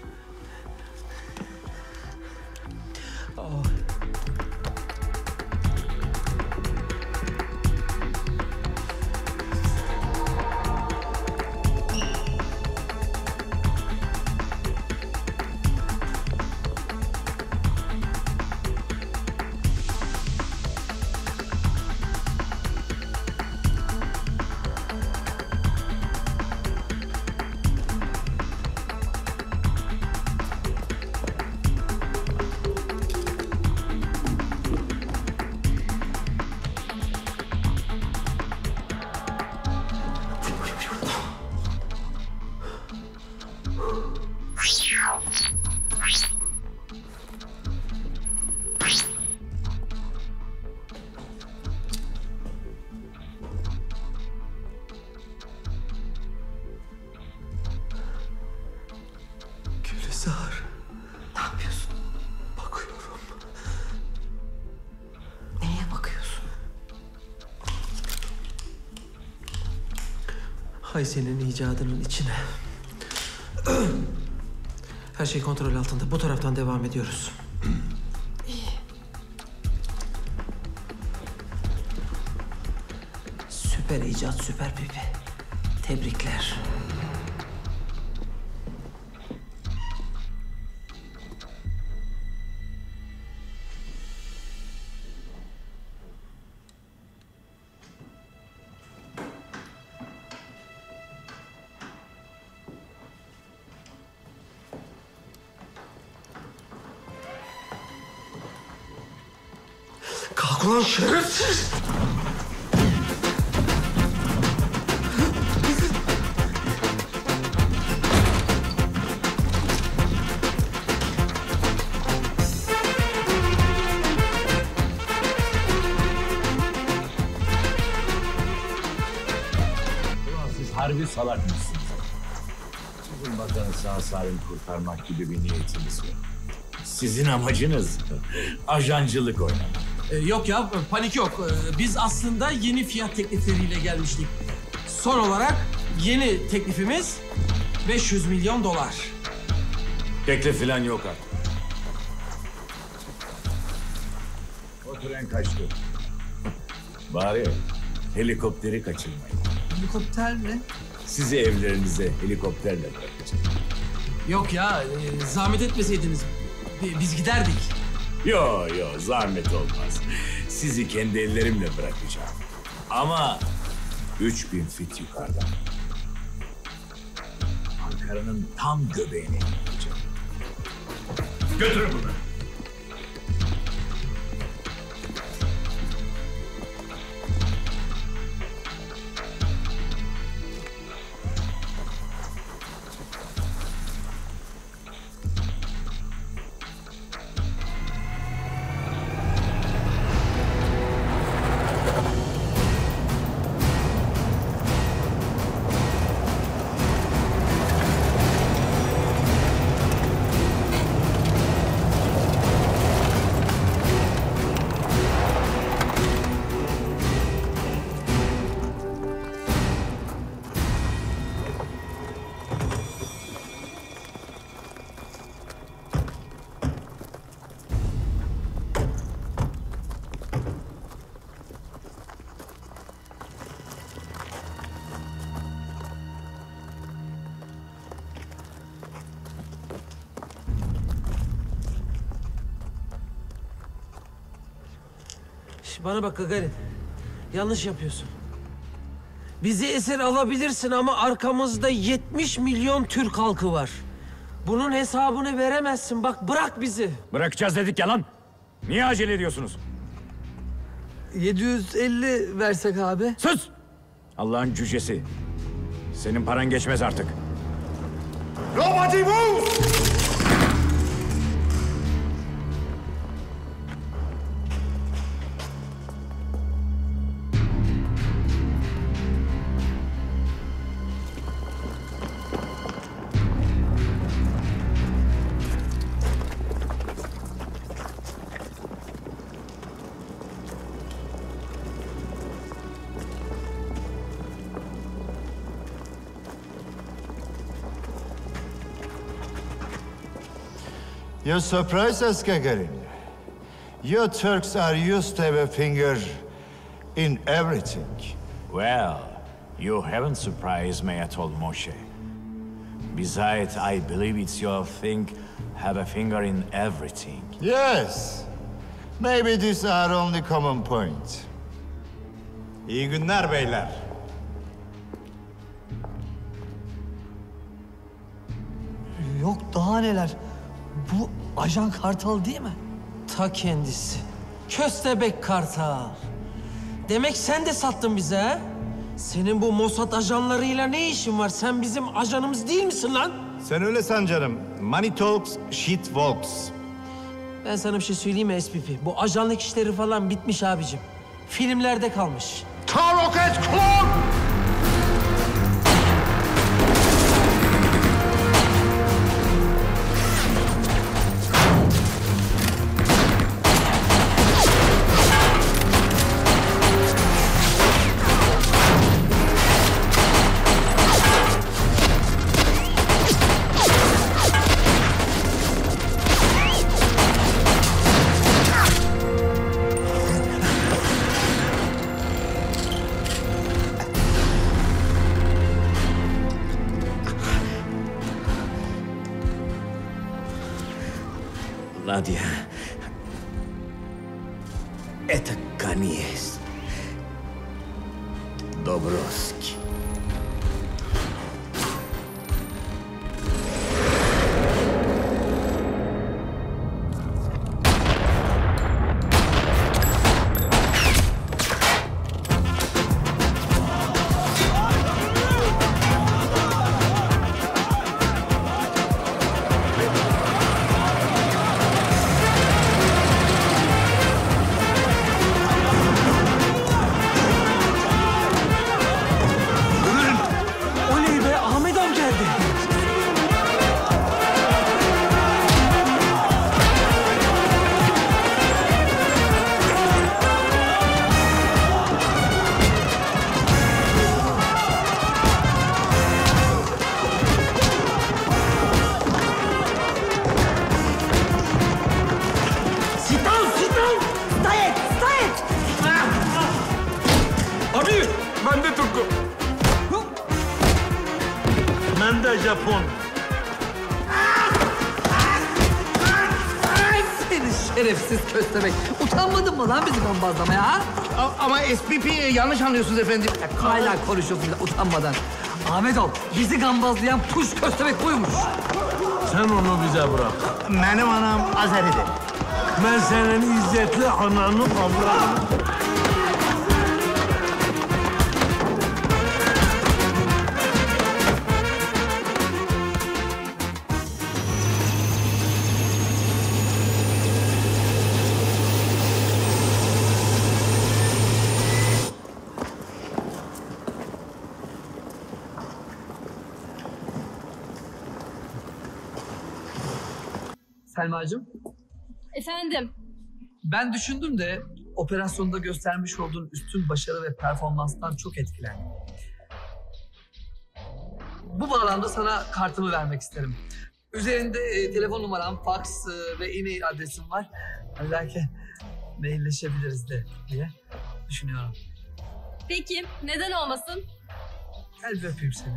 Hay senin icadının içine. Her şey kontrol altında. Bu taraftan devam ediyoruz. Süper icat, süper pipi. Tebrikler. Kalk ulan şerefsiz! Siz harbi salak mısınız? Sizin vatanı sağ salim kurtarmak gibi bir niyetiniz yok. Sizin amacınız ajancılık oynamak. Yok ya, panik yok. Biz aslında yeni fiyat teklifleriyle gelmiştik. Son olarak yeni teklifimiz 500 milyon dolar. Teklif falan yok artık. O tren kaçtı. Bari helikopteri kaçırmayın. Helikopter mi? Sizi evlerinize helikopterle bırakacağım. Yok ya, zahmet etmeseydiniz biz giderdik. Yo, zahmet olmaz. Sizi kendi ellerimle bırakacağım. Ama 3000 fit yukarıdan. Ankara'nın tam göbeğine gideceğim. Götürün bunu. Bana bak Gagarin, yanlış yapıyorsun. Bizi esir alabilirsin ama arkamızda 70 milyon Türk halkı var. Bunun hesabını veremezsin. Bak bırak bizi. Bırakacağız dedik ya lan. Niye acele ediyorsunuz? 750 versek abi. Sus! Allah'ın cücesi. Senin paran geçmez artık. Nobody move! You surprise us, Gagarin. You Turks are used to have a finger in everything. Well, you haven't surprised me at all, Moshe. Besides, I believe it's your thing, have a finger in everything. Yes. Maybe this is our only common point. İyi günler beyler. Yok daha neler. Bu Ajan Kartal değil mi? Ta kendisi. Köstebek Kartal. Demek sen de sattın bize ha? Senin bu Mossad ajanlarıyla ne işin var? Sen bizim ajanımız değil misin lan? Sen öyle san canım. Money talks, shit walks. Ben sana bir şey söyleyeyim mi SPP? Bu ajanlık işleri falan bitmiş abicim. Filmlerde kalmış. Rocket Klon! Nadia. Это конец. Добровский. Japon. Seni şerefsiz köstebek. Utanmadın mı lan bizi bombazlamaya ha? Ama SPP yanlış anlıyorsunuz efendim. Hala konuşuyorsun bile utanmadan. Ahmetov, bizi gambazlayan puş köstebek buymuş. Sen onu bize bırak. Benim anam Azeri'dir. Ben senin izzetli ananı avradım. Selma'cığım, Efendim? ben düşündüm de operasyonda göstermiş olduğun üstün başarı ve performanstan çok etkilendim. Bu bağlamda sana kartımı vermek isterim. Üzerinde telefon numaram, fax ve e-mail adresim var. Hani belki mailleşebiliriz de diye düşünüyorum. Peki, neden olmasın? Gel bir öpeyim seni.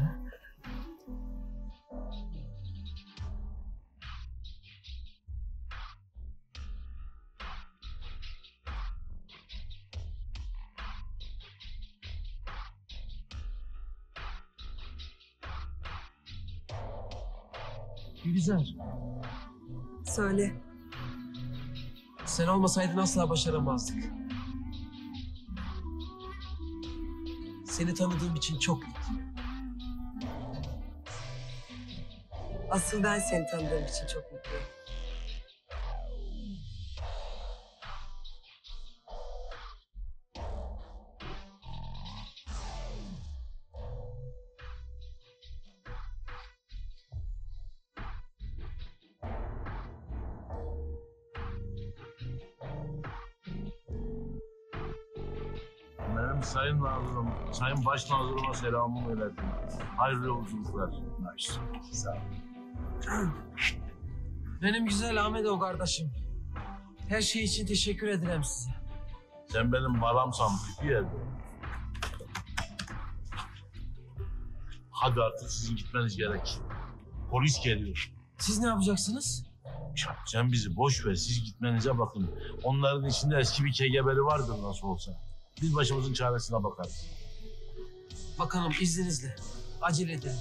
Gülizar, Söyle. sen olmasaydın asla başaramazdık. Seni tanıdığım için çok mutluyum. Asıl ben seni tanıdığım için çok mutluyum. Benim sayın nazirim, sayın baş nazırıma selamımı iletin. Hayırlı yolculuklar. Sağ ol. Benim güzel Ahmetov kardeşim. Her şey için teşekkür ederim size. Sen benim balamsan bir yerde. Hadi artık sizin gitmeniz gerek. Polis geliyor. Siz ne yapacaksınız? Sen bizi boş ver, siz gitmenize bakın. Onların içinde eski bir KGB'li vardır nasıl olsa. Biz başımızın çaresine bakarız. Bakanım izninizle. Acele edelim.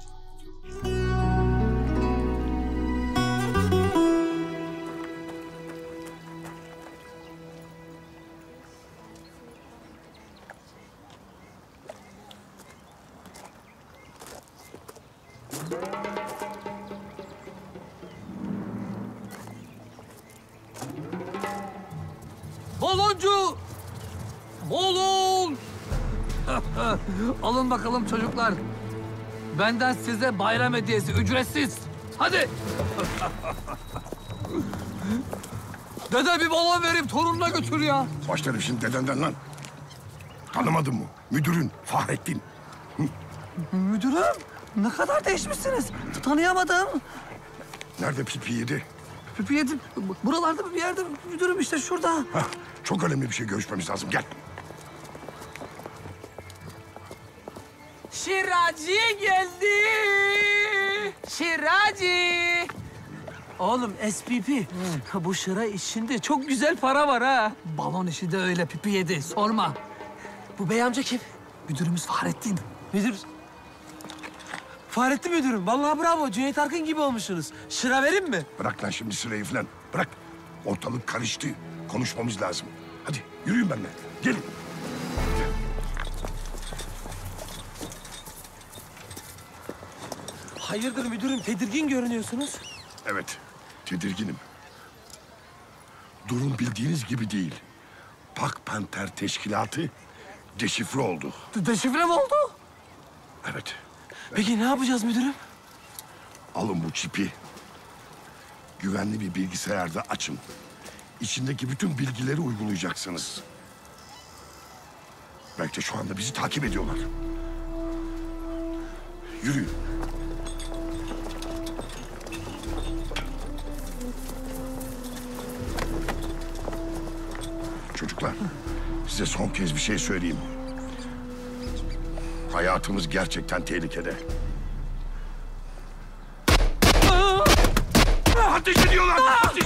Baloncu! Balon! Alın bakalım çocuklar. Benden size bayram hediyesi ücretsiz. Hadi. Dede bir balon vereyim torununa götür ya. Başlarım şimdi dedenden lan. Tanımadın mı? Müdürün Fahrettin. Müdürüm ne kadar değişmişsiniz. Tanıyamadım. Nerede pipi yedi? Pipi yedim. Buralarda bir yerde müdürüm işte şurada. Hah, çok önemli bir şey görüşmemiz lazım. Gel. Şiraci geldi. Şiraci. Oğlum SPP, bu şıra işinde çok güzel para var ha. Balon işi de öyle pipi yedi. Sorma. Bu bey amca kim? Müdürümüz Fahrettin. Müdür... Fahrettin müdürüm. Vallahi bravo. Cüneyt Arkın gibi olmuşsunuz. Şıra vereyim mi? Bırak lan şimdi sırayı falan. Bırak. Ortalık karıştı. Konuşmamız lazım. Hadi yürüyün benimle. Gelin. Hayırdır müdürüm? Tedirgin görünüyorsunuz. Evet, tedirginim. Durum bildiğiniz gibi değil. Pak Panter Teşkilatı deşifre oldu. Deşifre mi oldu? Evet. Peki ne yapacağız müdürüm? Alın bu çipi. Güvenli bir bilgisayarda açın. İçindeki bütün bilgileri uygulayacaksınız. Belki de şu anda bizi takip ediyorlar. Yürüyün. Çocuklar, size son kez bir şey söyleyeyim. Hayatımız gerçekten tehlikede. Ateş ediyorlar! Ateş